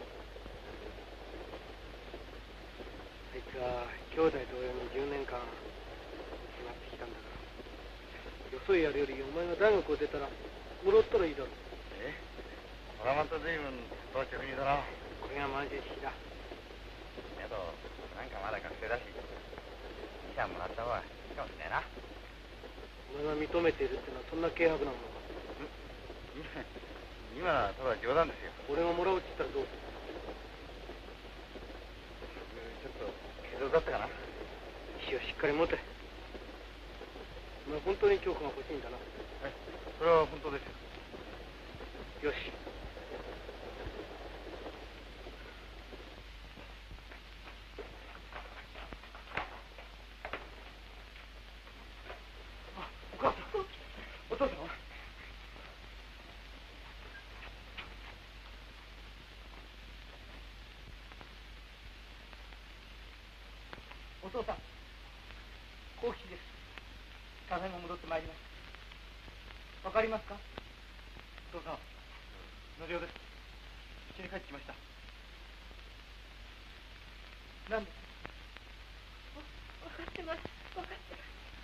あいつは兄弟同様にじゅうねんかん育ってきたんだからよそへやるよりお前が大学を出たらもらったらいいだろう。
えこれはまた随分当直にだな。
これが満州式だ。
けどなんかまだ学生だしに社もらった方がいいかもしれないな。
お前が認めているってのはそんな軽薄なものか？
今はただ冗談ですよ。
俺がもらうって言ったらどうする？
ちょっと軽度だったかな。
意志をしっかり持て。お前本当に京子が欲しいんだな。
はい、それは本当ですよ。
よし。
お父さんは？お父さん、幸吉です。ただいま戻ってまいりました。わかりますか？お父さん、のりおです。家に帰ってきました。何です？
わかってます。わかってます。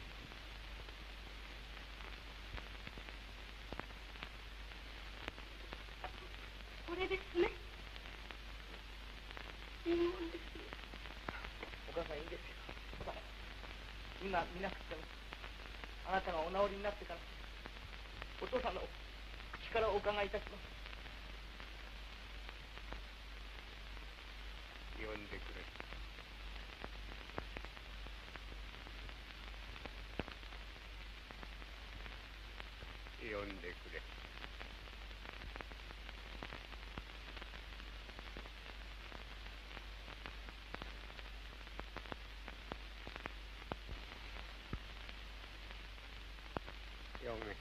これですね。いいもんです。
お母さん、いいですよ。今見なくてもあなたがお治りになってからお父さんの口からお伺いいたします。
呼んでくれ。呼んでくれ。読め。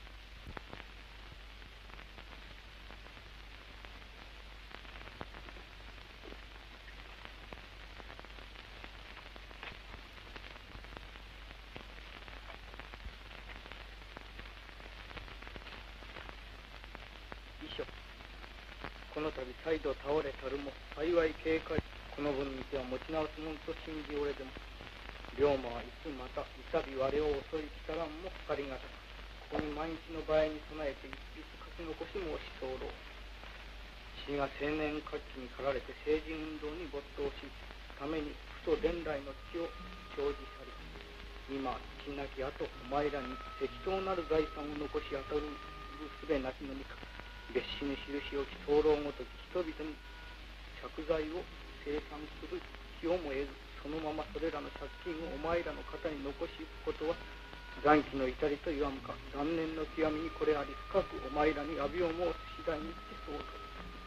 遺書。この度再度倒れたるも幸い警戒。この分にては持ち直すもんと信じおれでも龍馬はいつまたいさび我を襲いきたらんもかかりがたく、ここに万一の場合に備えて一筆書き残し申し候。死が青年活気に駆られて政治運動に没頭しために父祖伝来の地を長寿され、今父なき後お前らに適当なる財産を残し当たるすべなきのみか、別紙に印をき候ごとき人々に借財を生産する気をも得ず、そのままそれらの借金をお前らの肩に残し行くことは残機の至りと言わんか、残念の極みにこれあり、深くお前らに詫びを申す次第にってそうと。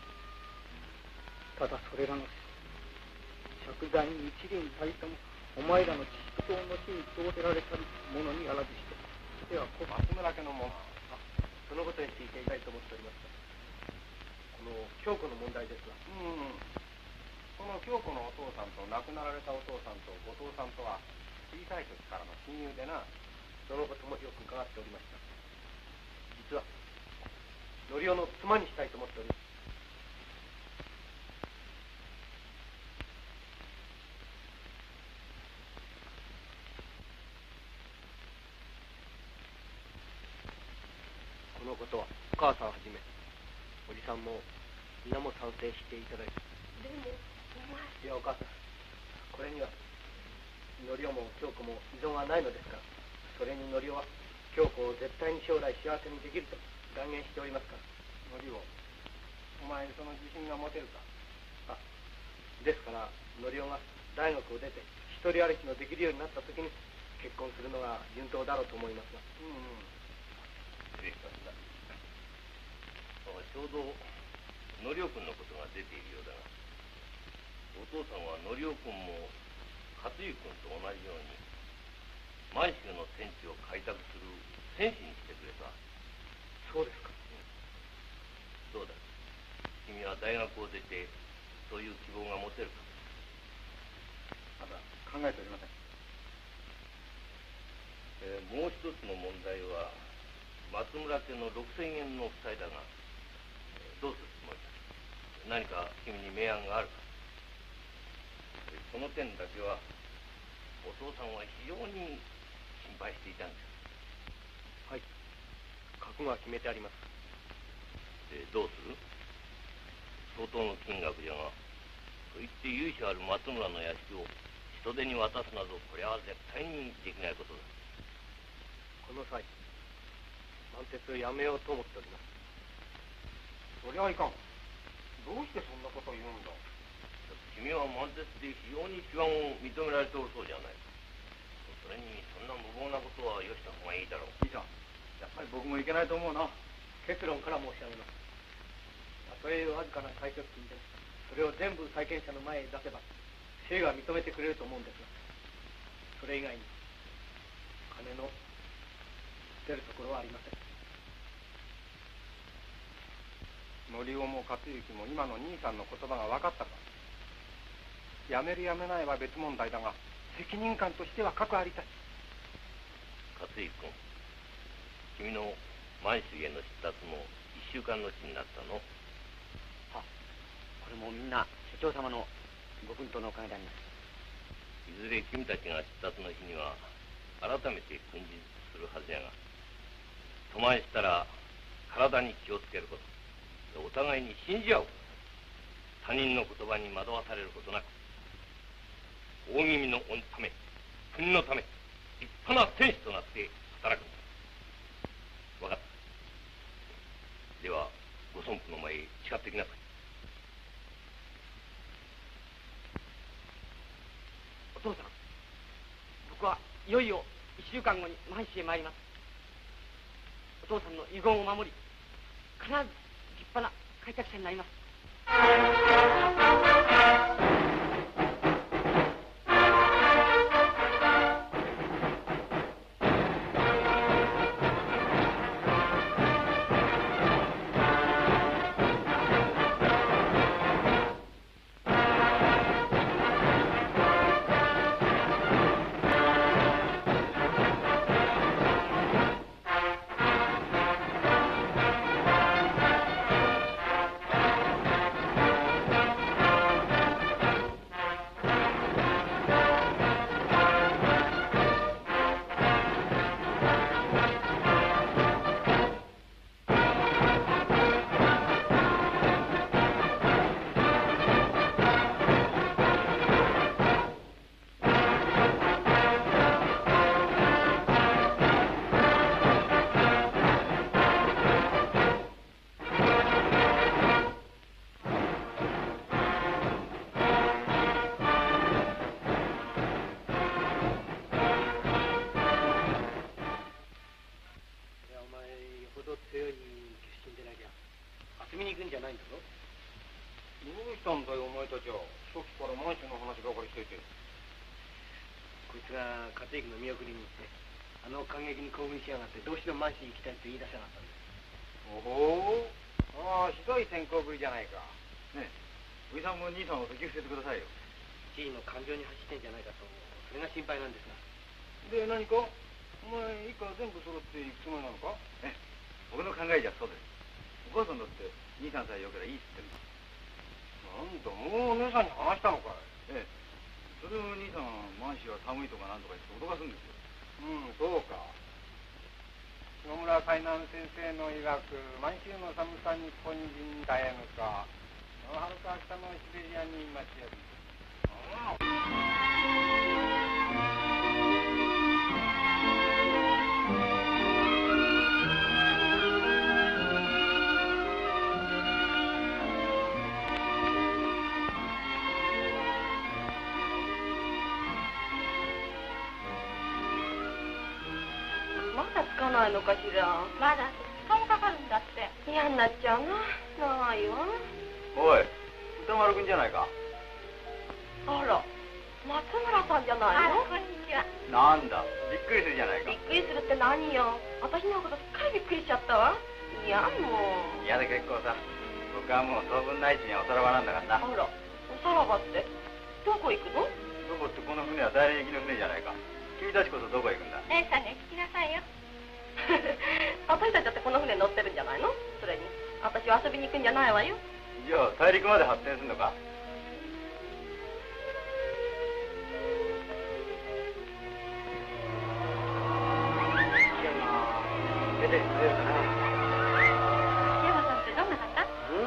ただそれらの借財に一輪たりともお前らの父親の死に投せられたるものにあらずして、ではこ
松村家のもそのことについて言いたいと思っておりました。この京子の問題ですが、
うんこの京子のお父さんと亡くなられたお父さんと後藤さんとは小さい時からの親友でな。
そのこともよく伺っておりました。実はのりおの妻にしたいと思っております。このことはお母さんはじめおじさんも皆も賛成していただいて。
でもお前。
いやお母さん、これにはのりおも京子も依存はないのですから、それにのりおは京子を絶対に将来幸せにできると
断言しておりますか、のりお。お前その自信が持てるか。あ、ですからのりおが大学を出て一人歩きのできるようになった時に結婚するのが順当だろうと思いますが。
うんうん。失礼しました。ちょうどのりおくんのことが出ているようだが、お父さんはのりおくんも勝家くんと同じように満州の戦地を開拓する戦士にしてくれた。
そうですか。
どうだ、君は大学を出てそういう希望が持てるか。
まだ考えておりません。
えー、もう一つの問題は松村家のろくせんえんの負債だが、えー、どうするつもりだ。何か君に明暗があるか。この点だけはお父さんは非常に心配していたんです。
はい、覚悟は決めてあります。
で、どうする？相当の金額じゃが、と言って由緒ある松村の屋敷を人手に渡すなど、これは絶対にできないことだ。
この際満鉄をやめようと思っております。
そりゃいかん。どうしてそんなことを言うんだ。
君は満鉄で非常に手腕を認められておるそうじゃないか。それにそんな無謀なことはよした方がいいだろう。
いいさん、やっぱり僕もいけないと思うな。
結論から申し上げます。たとえわずかな退職金でもそれを全部債権者の前へ出せば姓が認めてくれると思うんですが、それ以外に金の出るところはありません。
のりおも勝行も今の兄さんの言葉が分かったか。やめるやめないは別問題だが、責任感としてはかくありたい。
勝行君、君の満州への出立も一週間のちになったの？
は、これもみんな所長様のご奮闘のおかげであります。
いずれ君たちが出立の日には改めて訓示するはずやが、渡満したら体に気をつけること、お互いに信じ合う。他人の言葉に惑わされることなく、大耳の御のため、国のため、立派な戦士となって働く。分かった。ではご尊父の前へ誓ってきなさい。
お父さん、僕はいよいよ一週間後に満州へ参ります。お父さんの遺言を守り、必ず立派な開拓者になります。
どうしても満州に行きたいと言い出せなかったんです。
おほう、ああ、ひどい転校ぶりじゃないか。ねえ、おじさんも兄さんを説き伏せてくださいよ。
地位の感情に走ってんじゃないかと、それが心配なんですが。
で、何かお前一家全部揃っていくつもりなのか？
ね、僕の考えじゃそうです。お母さんだって兄さんさえよければいいっつってんだ。
なんだ、もうお姉さんに話したのかい？
ええ、それを兄さん満州は寒いとかなんとか言って脅かすんですよ。
うん、そうか。野村海南先生の曰く、満州の寒さ日本人耐えぬか、はるか北のシベリアに町やる。ああ。
ないのかしら。
まだふつかもかかるんだって。
嫌になっちゃうな。長いわ。
おい、歌丸くんじゃないか。
あら、松村さんじゃないの？
あ、こんにちは。
なんだ、びっくりするじゃないか。
びっくりするって何よ。私のことすっかりびっくりしちゃったわ。いや、もう。
いやだ結構さ、僕はもう当分ない地にはおさらばなんだからな。
あら、おさらばって、どこ行くの？
どこってこの船は大連行きの船じゃないか。君たちこそどこへ行くんだ？
姉さんに聞きなさいよ。
私たちだってこの船乗ってるんじゃないの？それに、私は遊びに行くんじゃないわよ。
じゃあ大陸まで発展するのか？
出てくれるかな。
秋山さんってどんな方？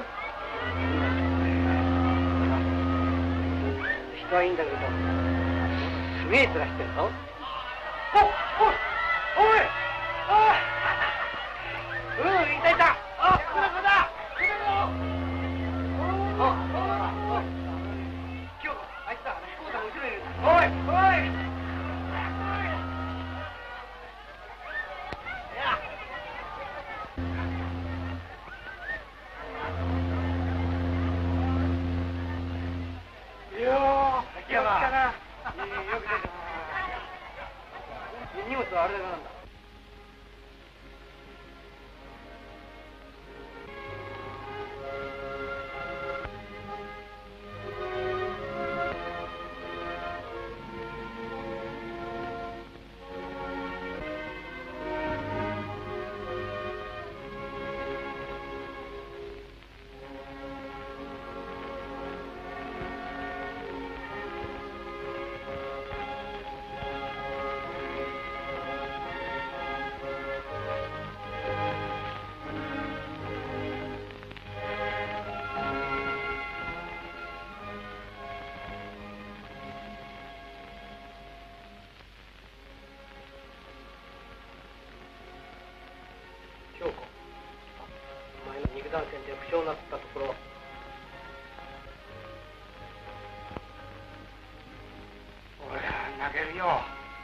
人はいいんだけど、すげえ面してるぞ。お、おい、おい、ああ、うん、いたいた。あ、これこれだ。これだ。あ、あ、あ、今日あいつだ。飛行機の後ろにいる。おい、おい。いやー、秋山。よく出て荷物はあれだからなんだ。京子、前の肉弾戦で負傷なすったところ、俺は泣けるよ。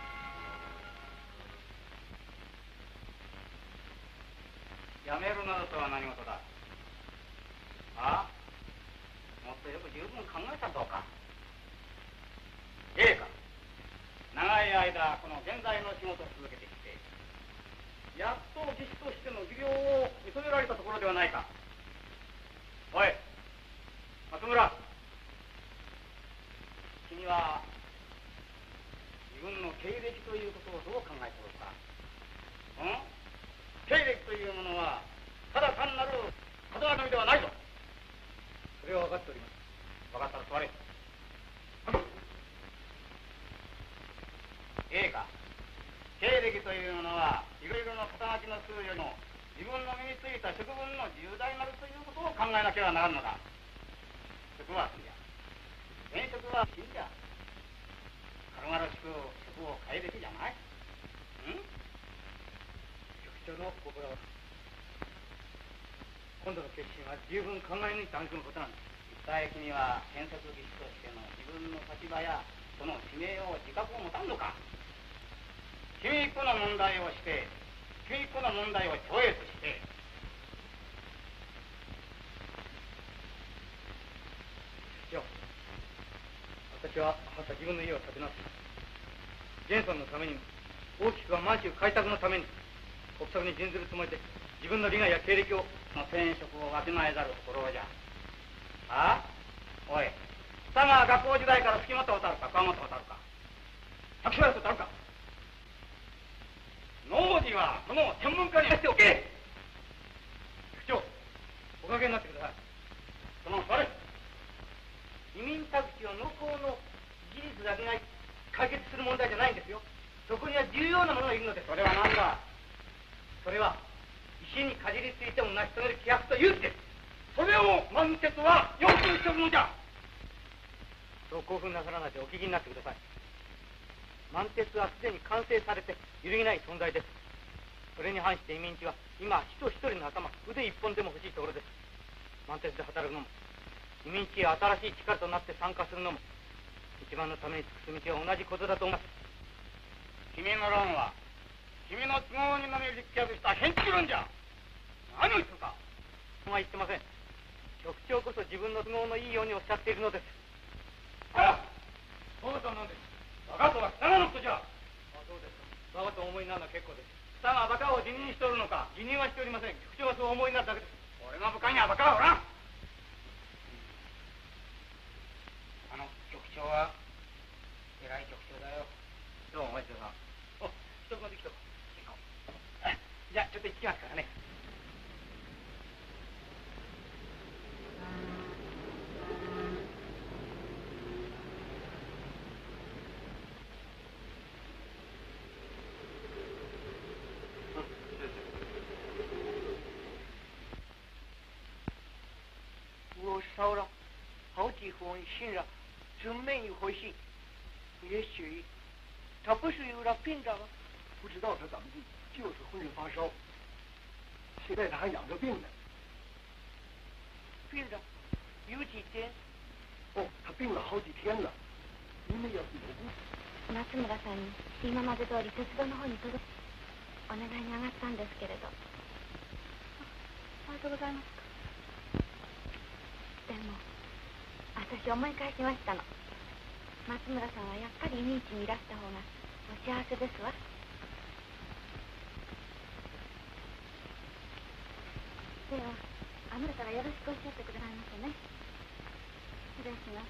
やめるなどとは何事だ。ああ、もっとよく十分考えたらどうか。ええか、長い間この現在の仕事を続けてきて、やっと技師としての授業を認められたところではないか。おい、松村、君は自分の経歴ということをどう考えておるか。うん？経歴というものはただ単なる門脇ではないぞ。
それは分かっております。
分かったら座れ。ええか、経歴というものはいろいろな肩書きの数よりも自分の身についた職分の重大なるということを考えなければならんのだ。職は好きじゃ、現職は死んじゃ、軽々しく職を変えるべきじゃない。ん？
局長のご苦労。今度の決心は十分考え抜いて案ずることなんです。
一体君は建設技師としての自分の立場やその使命を自覚を持たんのか。君一個の問題をして君一個の問題を超越して
局長、私はまた自分の家を建て直し、ジェンソンのためにも大きくは満州開拓のために国策に準ずるつもりで自分の利害や経歴を
の転職をわきまえざるところじゃ。ああ、おい、さが学校時代から付きまったことあるか、かわまったことあるか、託しられたことあるか。農事はこの専門家にやっておけ。
局長、おかげになってください。
その座れ。
移民宅地は農耕の技術だけが解決する問題じゃないんですよ。そこには重要なものがいるのです。
それは何だ。
それは石にかじりついても成し遂げる気迫と勇気です。
それを満鉄は要求しておるのじゃ。
そう興奮なさらないでお聞きになってください。満鉄はすでに完成されて揺るぎない存在です。それに反して移民地は今人一人の頭、腕一本でも欲しいところです。満鉄で働くのも移民地へ新しい力となって参加するのも一番のために尽くす道は同じことだと思います。
君の論は君の都合にのみ立脚した変地論じゃ。何を言ってるか。
は言ってません。局長こそ自分の都合のいいようにおっしゃっているのです。
ああ、そうとは何です。バカとは貴様のことじゃ。
あ、そうですか。バカとお思いになるのは結構です。
貴様はバカを辞任しておるのか。
辞任はしておりません。局長がそうお思いになるだけです。
俺の部下にはバカはおらん。あの局長は偉い局長だよ。
どうもお待ちください。
お、一つまで来たか。じゃあちょっと行ってきますからね。
我烧了好几封信了，真没一回信。也许他不是有了病的吗？
不知道他怎么的，就是浑身发烧。现在他还养着病呢。
病了有几天？
哦，他病了好几天了。你们要是有故
松村さんに今まで通り鉄道の方に届けお願いに上がったんですけれど。ありがとうございます。でも私思い返しましたの。松村さんはやっぱり命にいらした方がお幸せですわ。ではあなたからよろしくおっしゃってくださいませね。失礼します。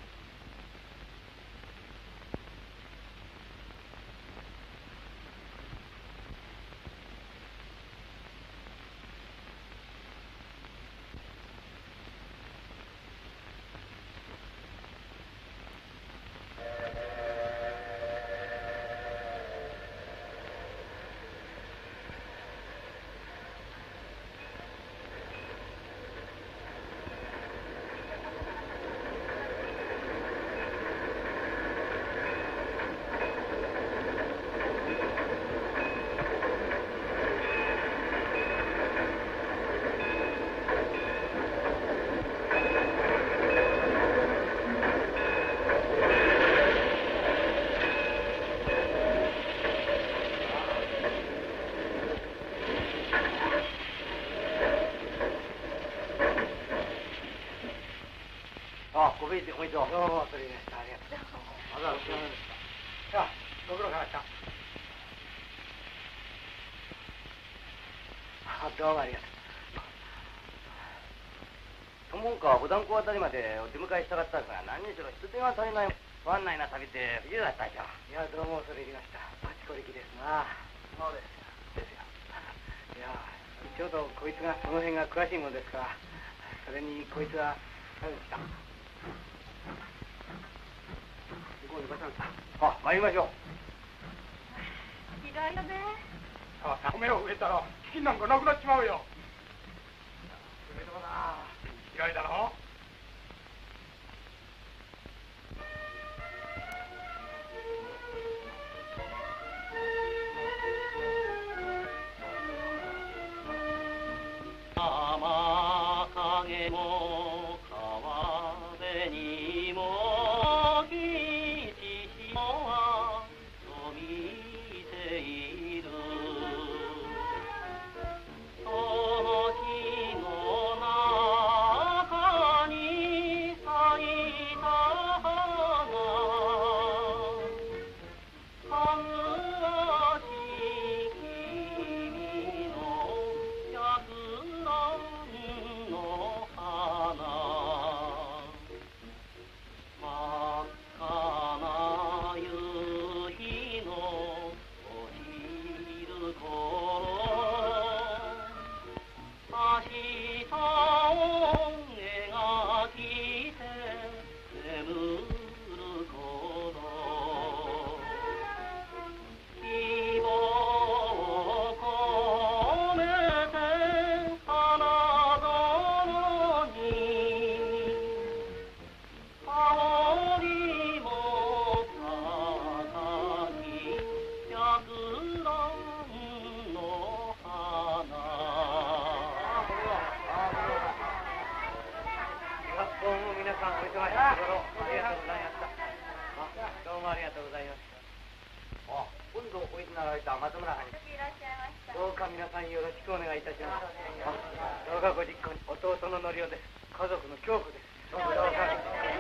ごめんおめでとう。どうもそれでした。ありがとう。まずはお疲れ様でした。さあ、ご苦労様でした。あ、どうもありがとう。友川五段港あたりまでお出迎えしたかったんですが、何にしろ人手が足りない不安内な旅で不自由だったでしょ。いや、どうも恐れ入りました。パチコリキですな。そうですですよ。いや、ちょうどこいつがその辺が詳しいものですから、それにこいつは何でした。あ、参りましょう。
嫌いだね。
さあ、米を植えたらチキンなんかなくなっちまうよ。
それでもな、
嫌いだろ。
天影も川辺にも
今度おいでなられた松村さんにどうか皆さんよろしくお願いいたします。どうかご実行に弟ののりおです。家族の京子です。どうぞどうか。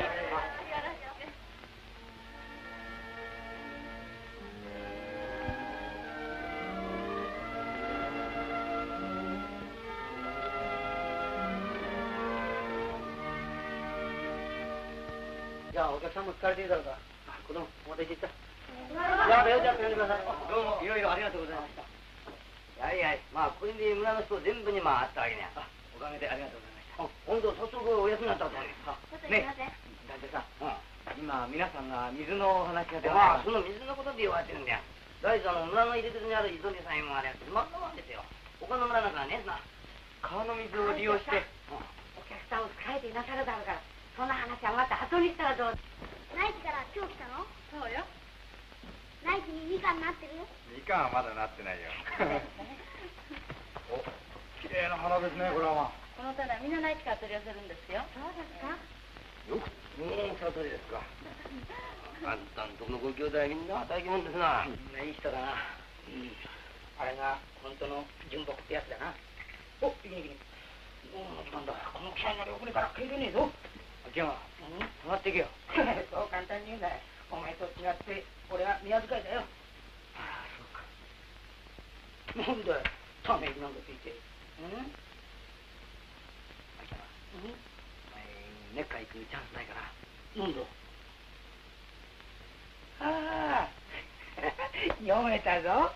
じゃあお客さんも疲れているだろうから、子供お待たせしてた。じゃあレオちゃん呼んでください。どうもいろいろありがとうございました。
やいやい、まあこれで村の人全部にまああったわけね。
おかげでありがとうございました。
今度早速お休みになったと思う
よ。ね、団長さん、今皆さんが水のお話が出
まあその水のことで言われてるんだよ。大事あの村の入り口にある磯にさえもあれ自慢のもんですよ。他の村なんかねえな。
川の水を利用して、
お客さんを疲れていなさるだろうから、そんな話はまた後にしたらどう？
内地から今日来たの？
そうよ。
内地にみかんなってる？
みかんはまだなってないよ。
お、綺麗な花ですね、これは。
この種はみんな内地から取り寄せるんですよ。
そうですか？
よくねえ、その通りですか。あんたんとこのご兄弟みんな大金もんですな。
みんないい人だな。うん。あれが本当の純木ってやつだな。お、いきにいきに。もう時間だ。この汽車に乗り遅れから帰れねえぞ。秋山、うん、上がっていけよ。
そう簡単に言うんだよ。お前と違って俺は宮遣いだよ。
ああ、そうか。なんだよ、ため息なんかついて。うん秋山、うん、お前、ネッカ行くチャンスないから。なんだ
ああ、読めたぞ。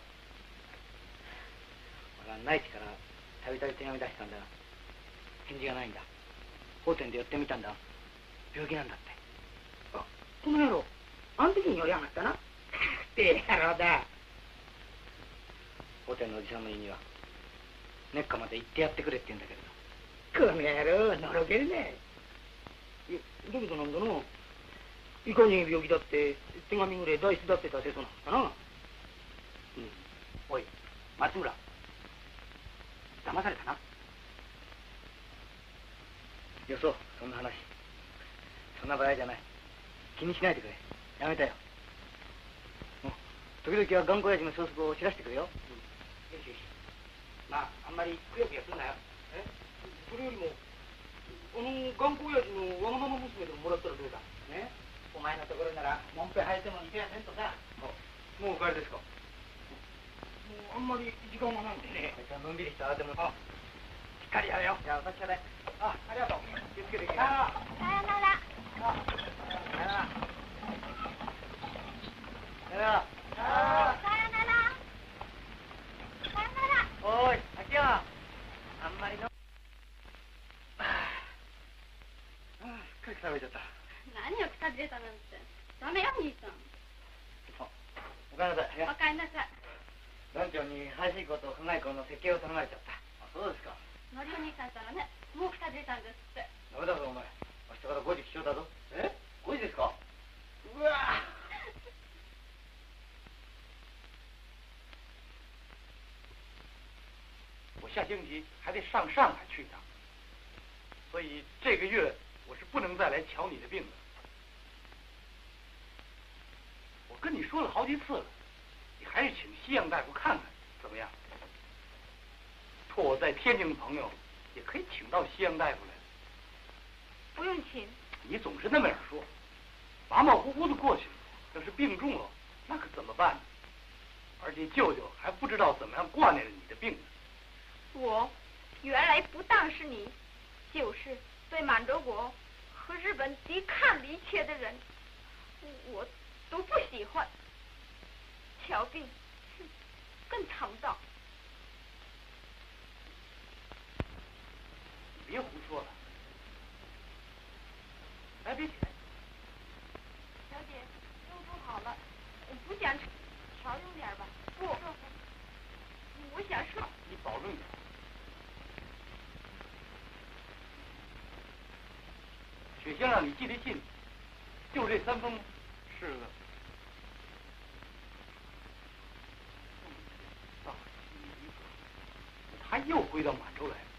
俺は内地からたびたび手紙出したんだが、返事がないんだ。法典で寄ってみたんだ。病気なんだって。
あ、この野郎、あん時に寄りやがったな。って野郎だ。
法典のおじさんの言いには、ネッカまで行ってやってくれって言うんだけど。
この野郎、のろけるね。いや、だけどなんだな。いかに病気だって手紙ぐらい代筆だって出せそうなんだな。うん。
おい、松村。騙されたな。よそう、そんな話。そんな場合じゃない。気にしないでくれ。やめたよ。もう時々は頑固親父の消息を知らせてくれよ。
うん、よしよし。まあ、あんまりくよくよすんなよ。えそれよりも、あの頑固親父のわがまま娘でももらったらどうだね。お前のところなら、もんぺ生えてもいけやせんとさ。
もうお帰りですか？も
うあんまり時間がないんでね。
のんびりしたでも。
あ、しっかりやれよ。じゃあ、お先で。あ、ありがとう。気をつけていけ。
さよなら。
さよなら。
さよなら。
さよなら。さよなら。
おい、秋山。あんまりの。ああ、すっかり食べちゃった。
何をくたびれたなんて。ダメよ、兄さん。
おかえりなさい。
おかえりなさい。
団長に排水溝と考え溝の設計を頼まれちゃった。あ、そうですか。
のりお兄さんったらね、もうくたびれたんですって。
ダメだぞ、お前。明日からごじ起床だぞ。
えごじですか？
うわ
我下星期还得上上海去一趟，所以这个月我是不能再来瞧你的病的。我跟你说了好几次了，你还是请西洋大夫看看，怎么样？托我在天津的朋友，也可以请到西洋大夫来。
不用请。
你总是那么样说，马马虎虎的过去了。要是病重了，那可怎么办呢？而且舅舅还不知道怎么样挂念着你的病呢。
我原来不当是你，就是对满洲国和日本敌抗离切的人，我都不喜欢。瞧病，更尝到。
别胡说了，来，别起来。
小姐，肉煮好了，我不想吃，少用点吧。不，我想睡。
你保重点。雪先让你寄的信，就这三封吗？是的。到他又回到满洲来了。